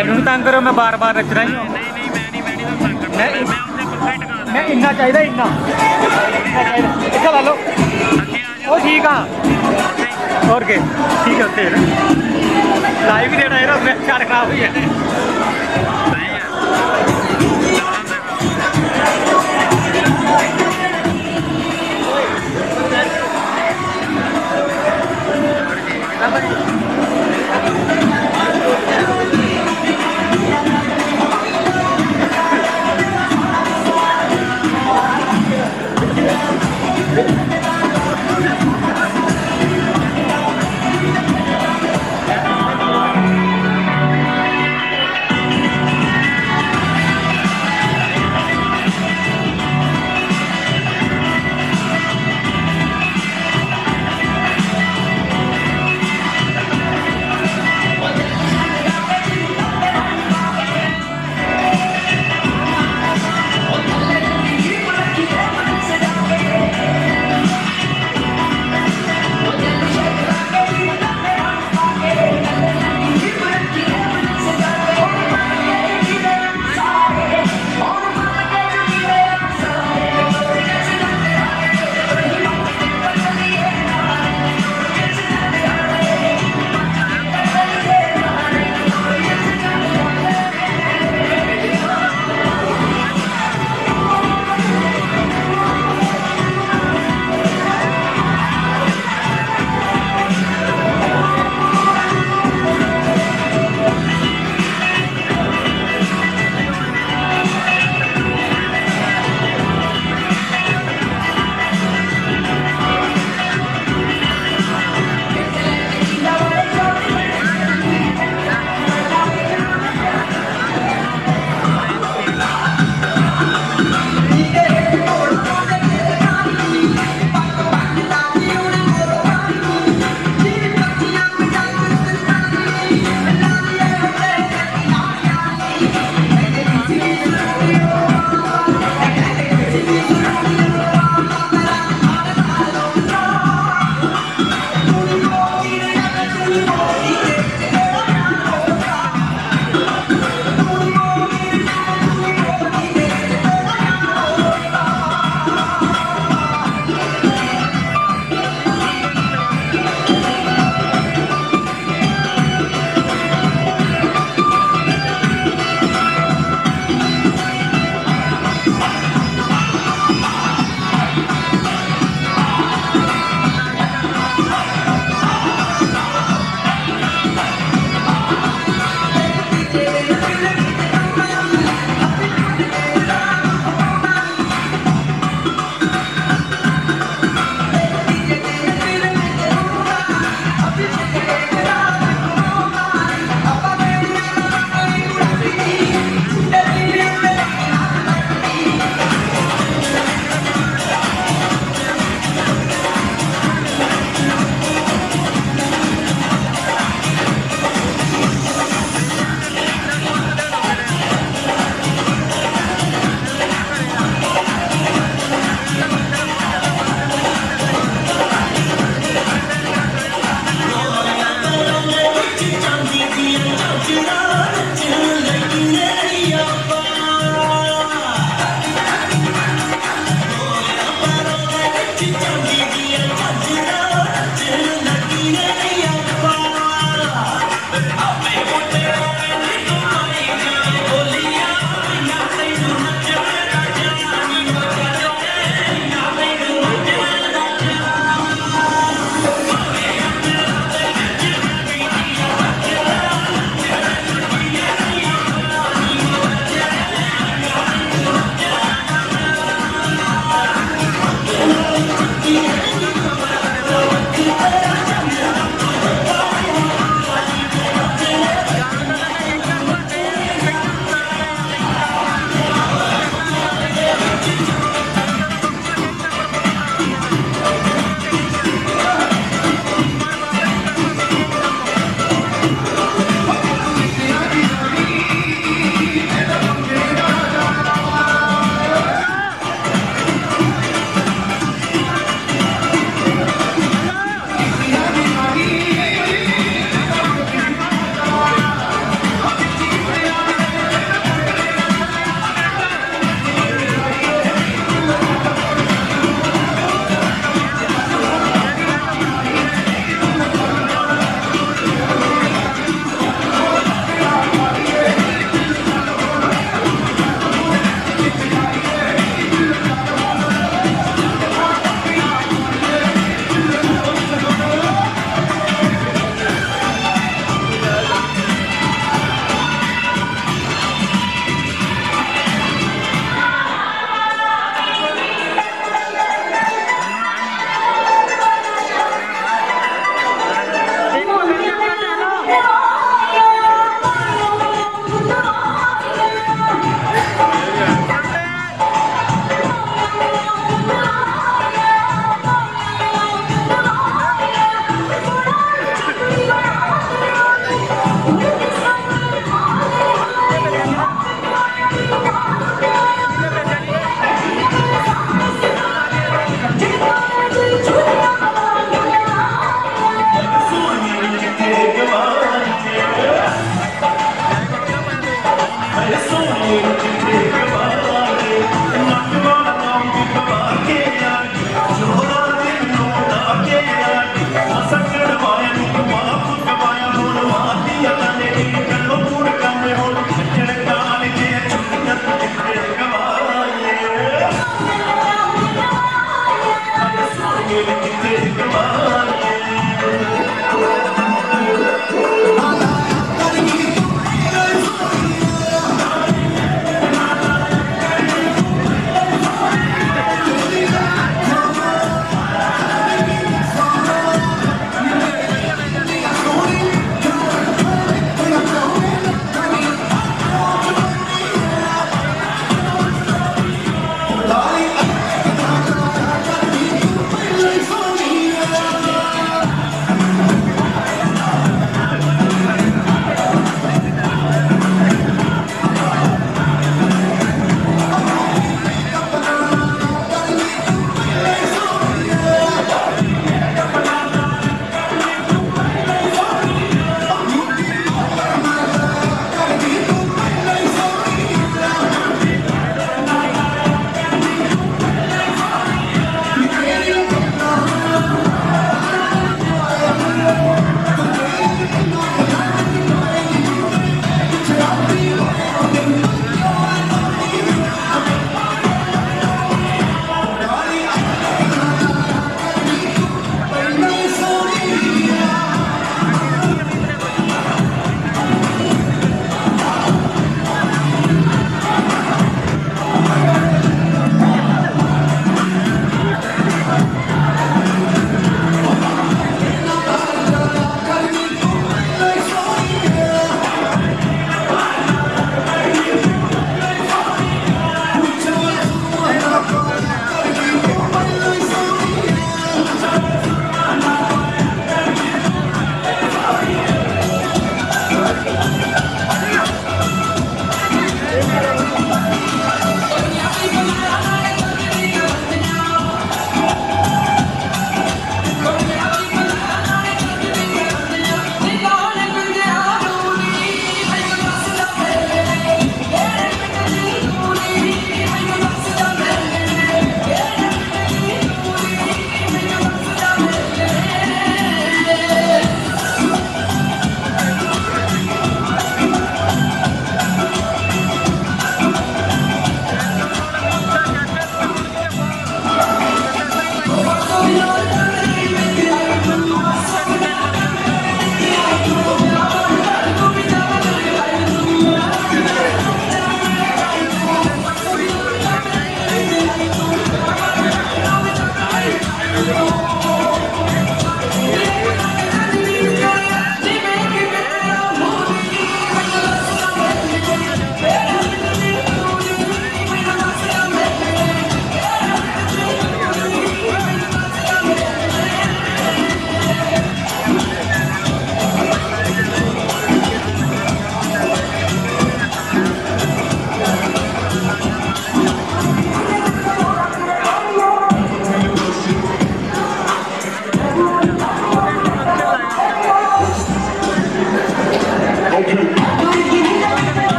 मैनू नहीं तंग करो, मैं बार बार रखना ही मैं इन्ना चाहिए इन्ना इतना ला लो वो ठीक हाँ और के ठीक है उत्थे लाइव भी देना है ना चार खराब हुई है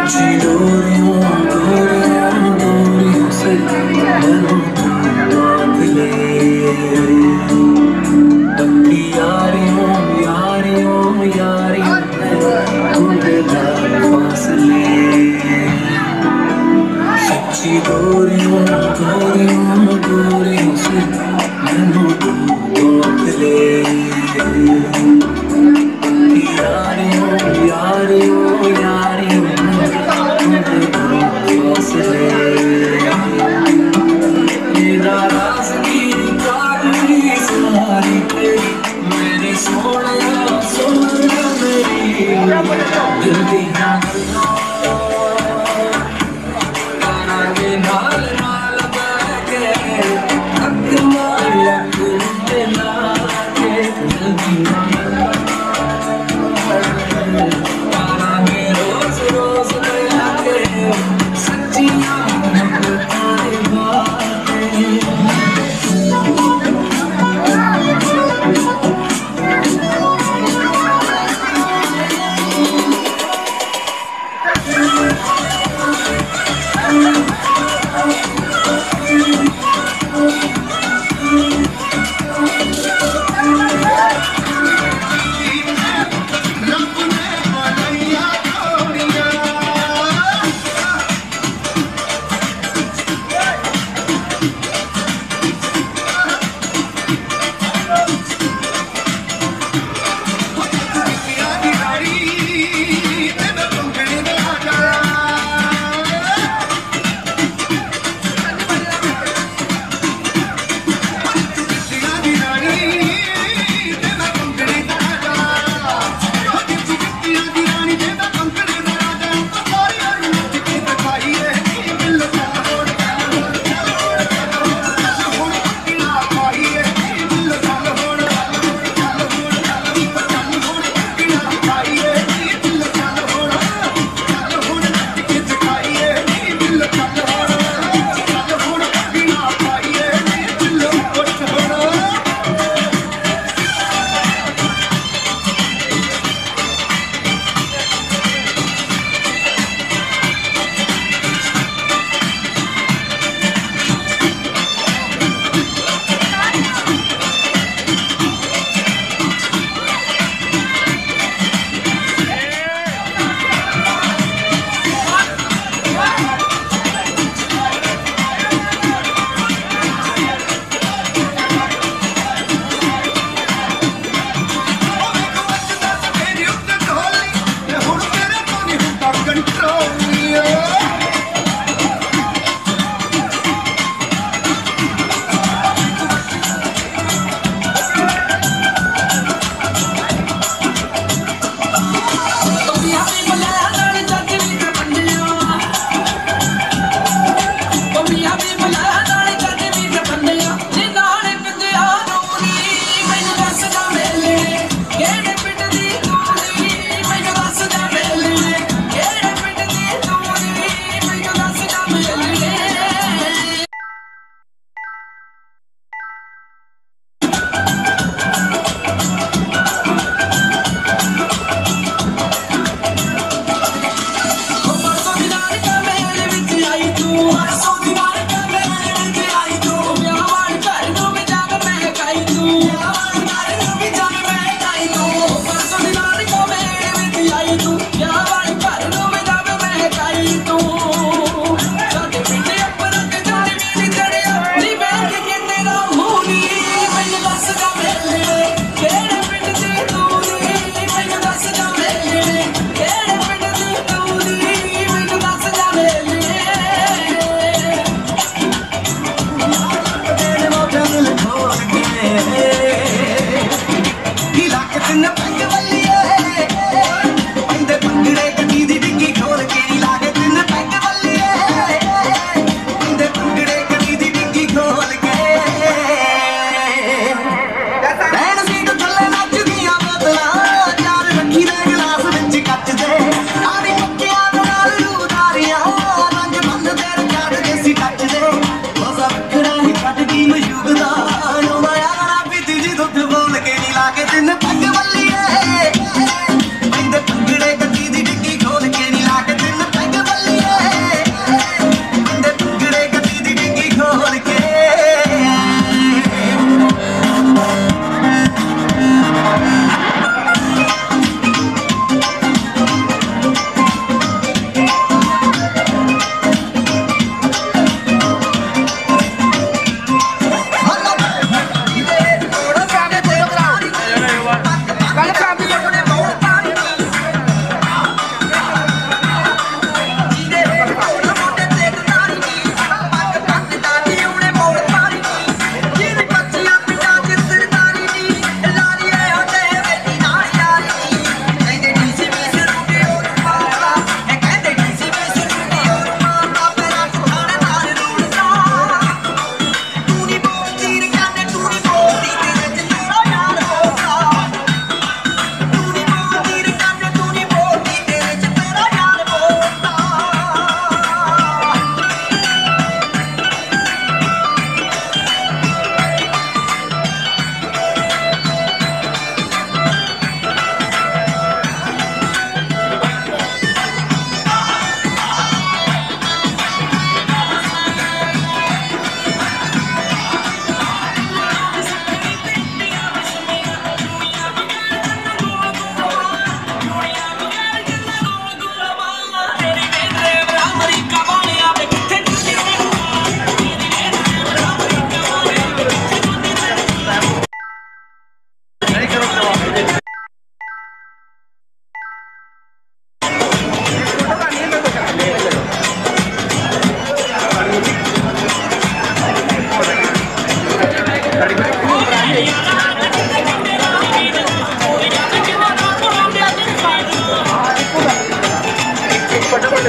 सच्ची डोरियों डोरियों डोरियों से मैनू बांध ले पक्की यारियों यारियों यारियों तूने फासले सच्ची डोरियों डोरियों डोरियों से मैनू बांध ले यारियों यारियों यारियों तूने फासले मेरा राज़गी कागज़ी सारी तेरी मेरे सोनिया सोनिया मेरी दिल दिया करांगे नाल नाल बैठे अख मार अख मिला के दिल दिया करांगे रोज रोज बैठे सच्चियां बताए बातें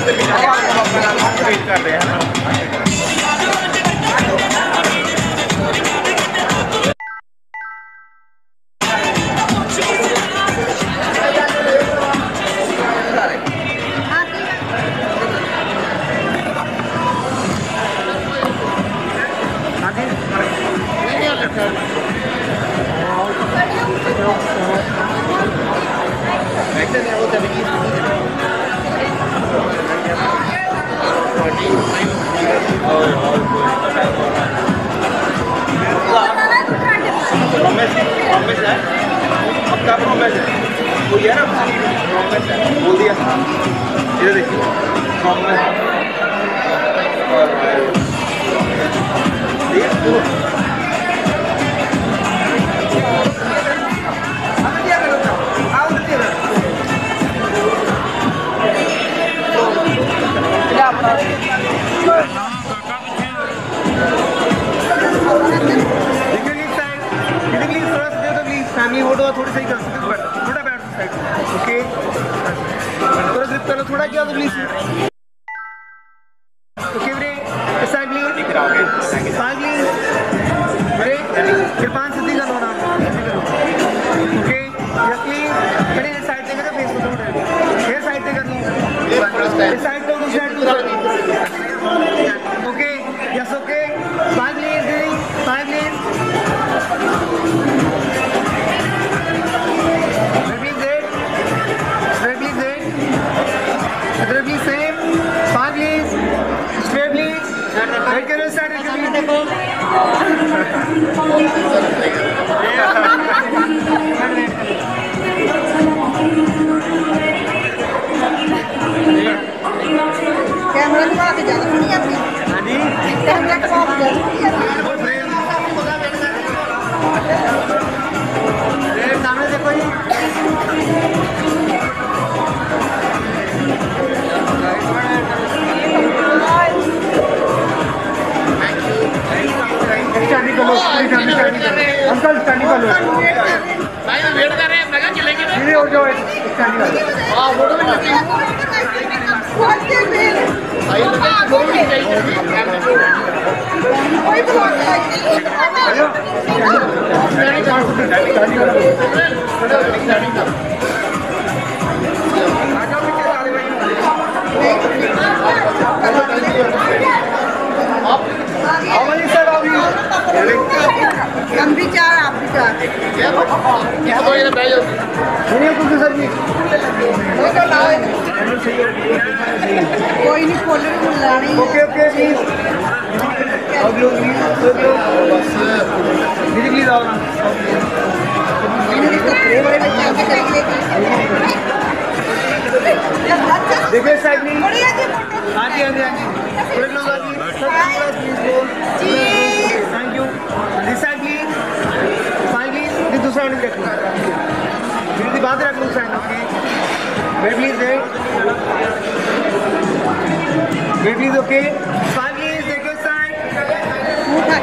वेट कर रहे हैं ना। प्रॉमिस है, पक्का प्रॉमिस है, वो यार प्रॉमिस है, बोल दिया। इधर देखिए प्रॉमिस फैमिली फोटो थोड़ी सही कर सकते हो, थोड़ा बैठ साइड। ओके थोड़ा जिप करो, थोड़ा क्या तो प्लीज। ओके वीरे साइड प्लीज, साइड प्लीज वीरे, फिर 5 सीधी कर लो ना, ओके यस प्लीज। खड़े साइड पे करो, फेस को थोड़ा ये साइड पे कर लो, इस साइड को दूसरी side okay yes okay. Side please दीदी, side please same, five please, straight please, right karo side देखो। कैमरा तो आगे ज़्यादा नहीं है अपनी। हाँ जी। कैमरा तो आगे ज़्यादा नहीं है। सामने देखो जी। स्टैंडिंग कर लो, अंकल स्टैंडिंग कर लो। भाई वेट कर रहे हैं, मैं चलेंगे ना। धीरे हो जाओ, स्टैंडिंग कर लो। हां फोटो भी लेते हैं। भाई फोटो भी चाहिए। कोई ब्लॉग नहीं। स्टैंडिंग कर लो। आ जाओ पीछे सारे भाई। अमली सर अभी हम भी चार, आप भी चार। क्या तो ये बैठ जाओ। नहीं कुछ सर जी कोई नहीं, खोल रही। ओके ओके प्लीज अगलो प्लीज दीदी प्लीज आओ ना। देखिए साइड में। हाँ जी हाँ जी हाँ जी थोड़े लोग आ जी thank you. This side please, side please, this दूसरा साइड रख लो, दीदी बात रख लो side. Okay wait please, wait please okay. Side please देखो side, side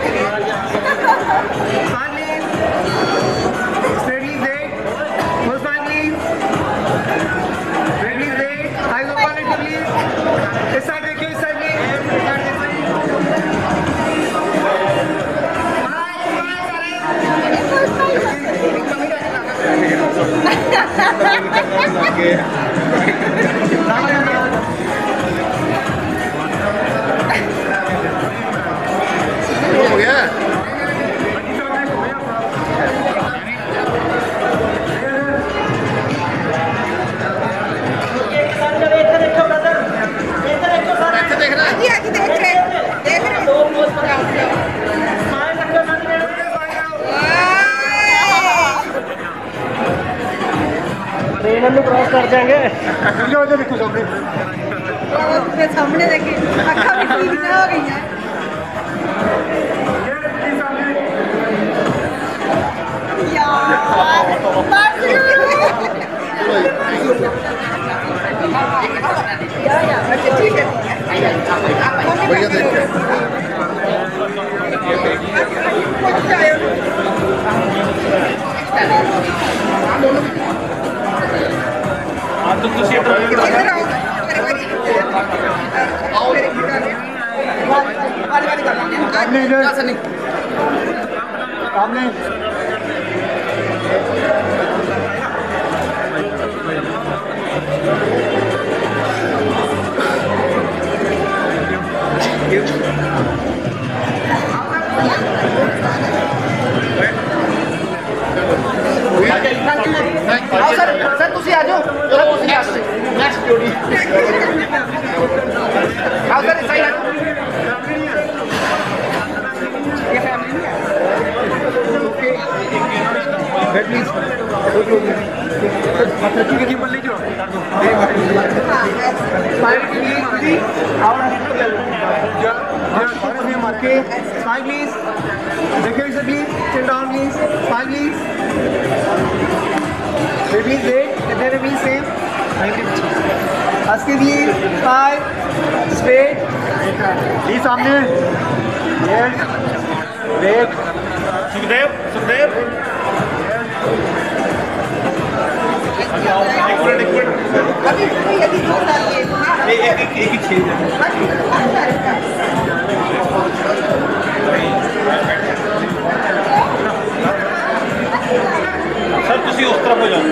please straight please देख, full side please, wait please देख, आइज ओपन इट प्लीज। इस साइड देखिए, इस साइड प्लीज, हो गया। ट्रेन में क्रॉस कर देंगे। जो देखो सामने देखिए, अक्खा भी ठीक हो गई है। ठीक है बढ़िया देखते हैं। आप तो सामने इधर सामने सर ਤੁਸੀਂ ਆ जाओ सर ਤੁਸੀਂ आ जाओ नेक्स्ट जोड़ी आओ सर इस साइड ये फैमिली नहीं है ओके वेट प्लीज मतलब ठीक है जी बोल लीजिए स्माइल प्लीज आओ ना ओके स्माइल प्लीज देखिए इसे please chill down please smile please Baby, wait. They remain same. Ask me. Five. Straight. जी सामने yes wait सुखदेव सुखदेव एक ही सर तुसी उस तरफ हो जाओ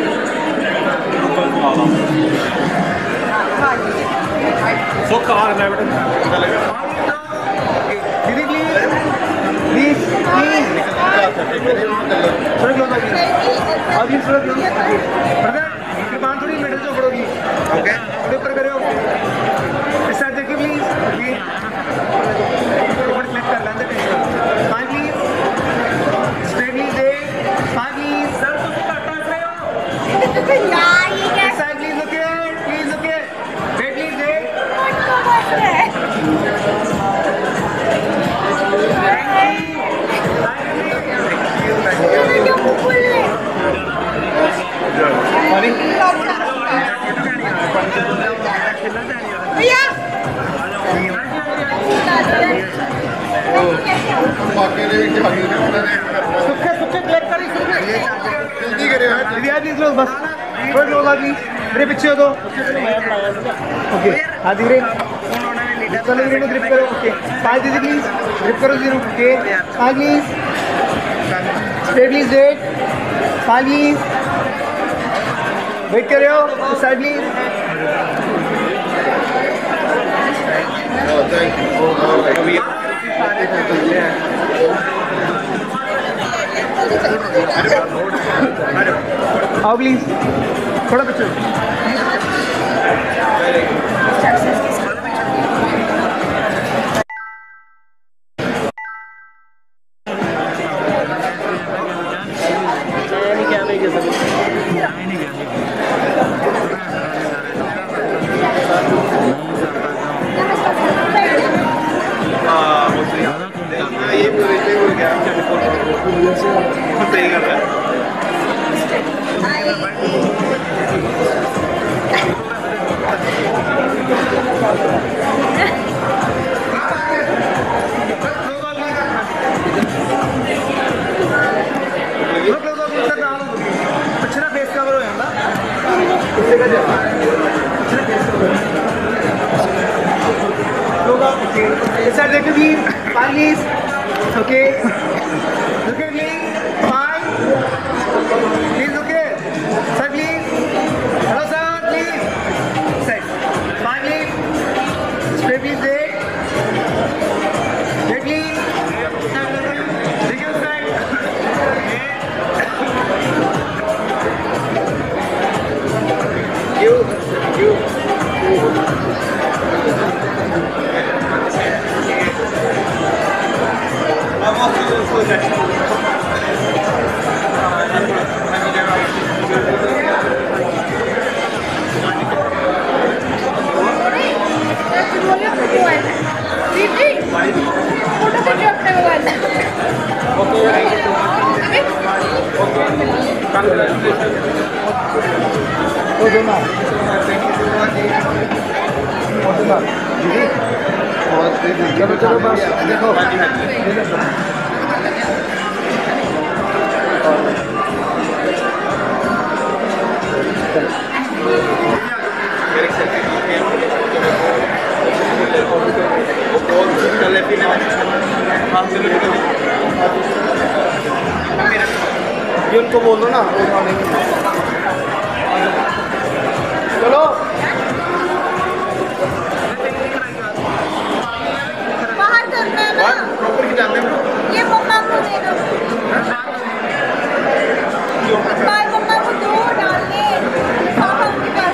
सुख आ रहा है बेटा दीदी प्लीज थोड़ा क्लोज अभी थोड़ा क्लोज ब्रदर कृपान थोड़ी मिडल से पड़ोगी ओके थोड़े ऊपर करो इस साइड देखिए प्लीज ओके ऊपर क्लिक कर लेंगे फाइव प्लीज स्ट्रेट प्लीज दे फाइव प्लीज सर तुम काटा रहे हो इस side please okay wait please दे ਬਾਕੀ ਦੇ ਵਿੱਚ ਹਾਜ਼ਰ ਨੇ ਉਹਨਾਂ ਨੇ सुखे क्लिक करी सुखे ਜਲਦੀ ਕਰਿਓ दीदी आ प्लीज क्लोज बस थोड़ा क्लोज आ प्लीज मेरे पीछे हो दो ओके हाँ धीरे चलो धीरे ग्रिप करो ओके पाँच दीदी प्लीज ग्रिप करो जीरो ओके पाँच प्लीज स्टे प्लीज वेट पाँच प्लीज वेट कर रहे हो साइड प्लीज ਥੈਂਕ ਯੂ आओ प्लीज थोड़ा पीछे देखो जी please okay okay please five please okay sir please hello sir please sir five please stay please दे प्लीज देखिए साइड you चलो चलो बस देखो उनको बोल दो ना चलो बाहर करना है ना प्रॉपर की जाते हैं ये मम्मा को दे दो बाय मम्मा को दो डालने पापा के पास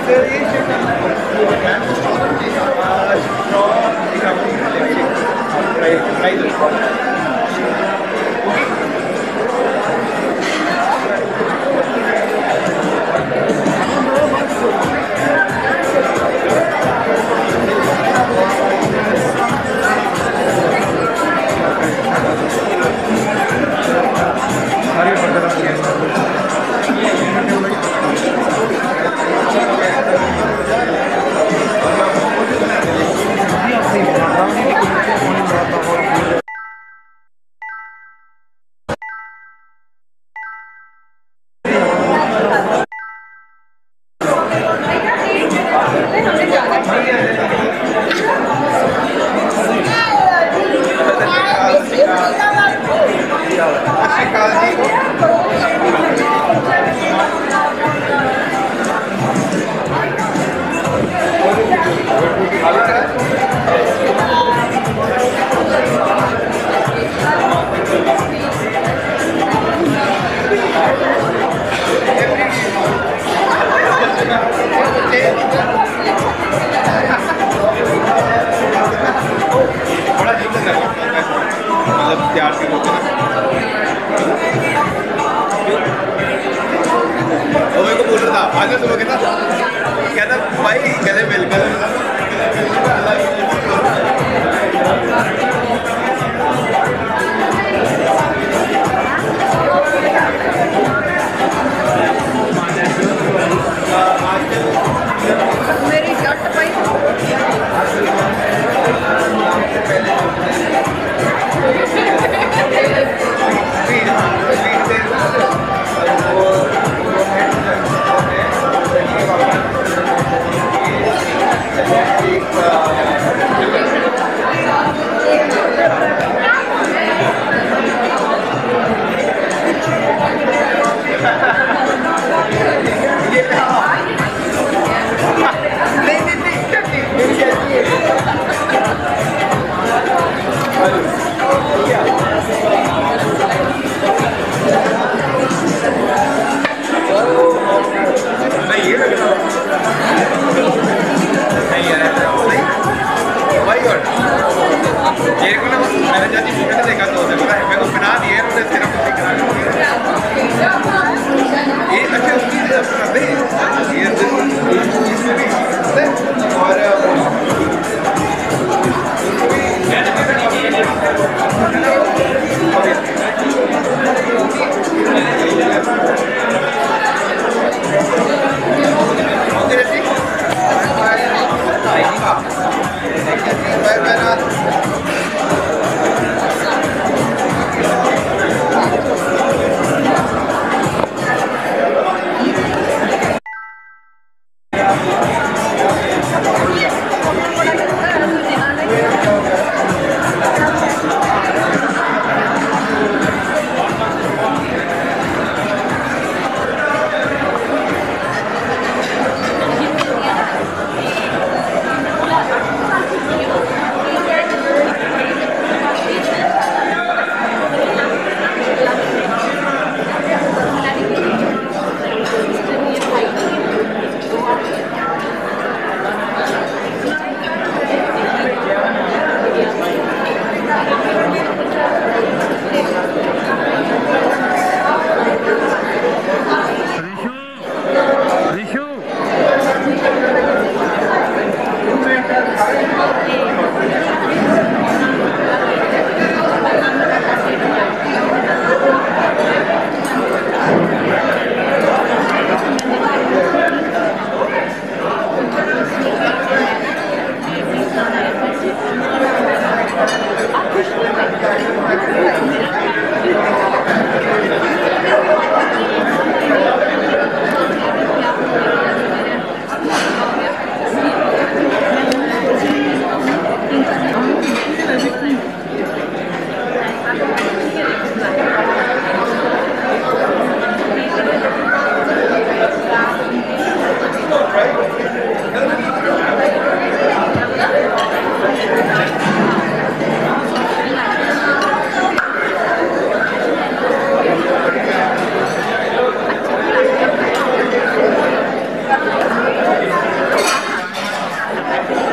है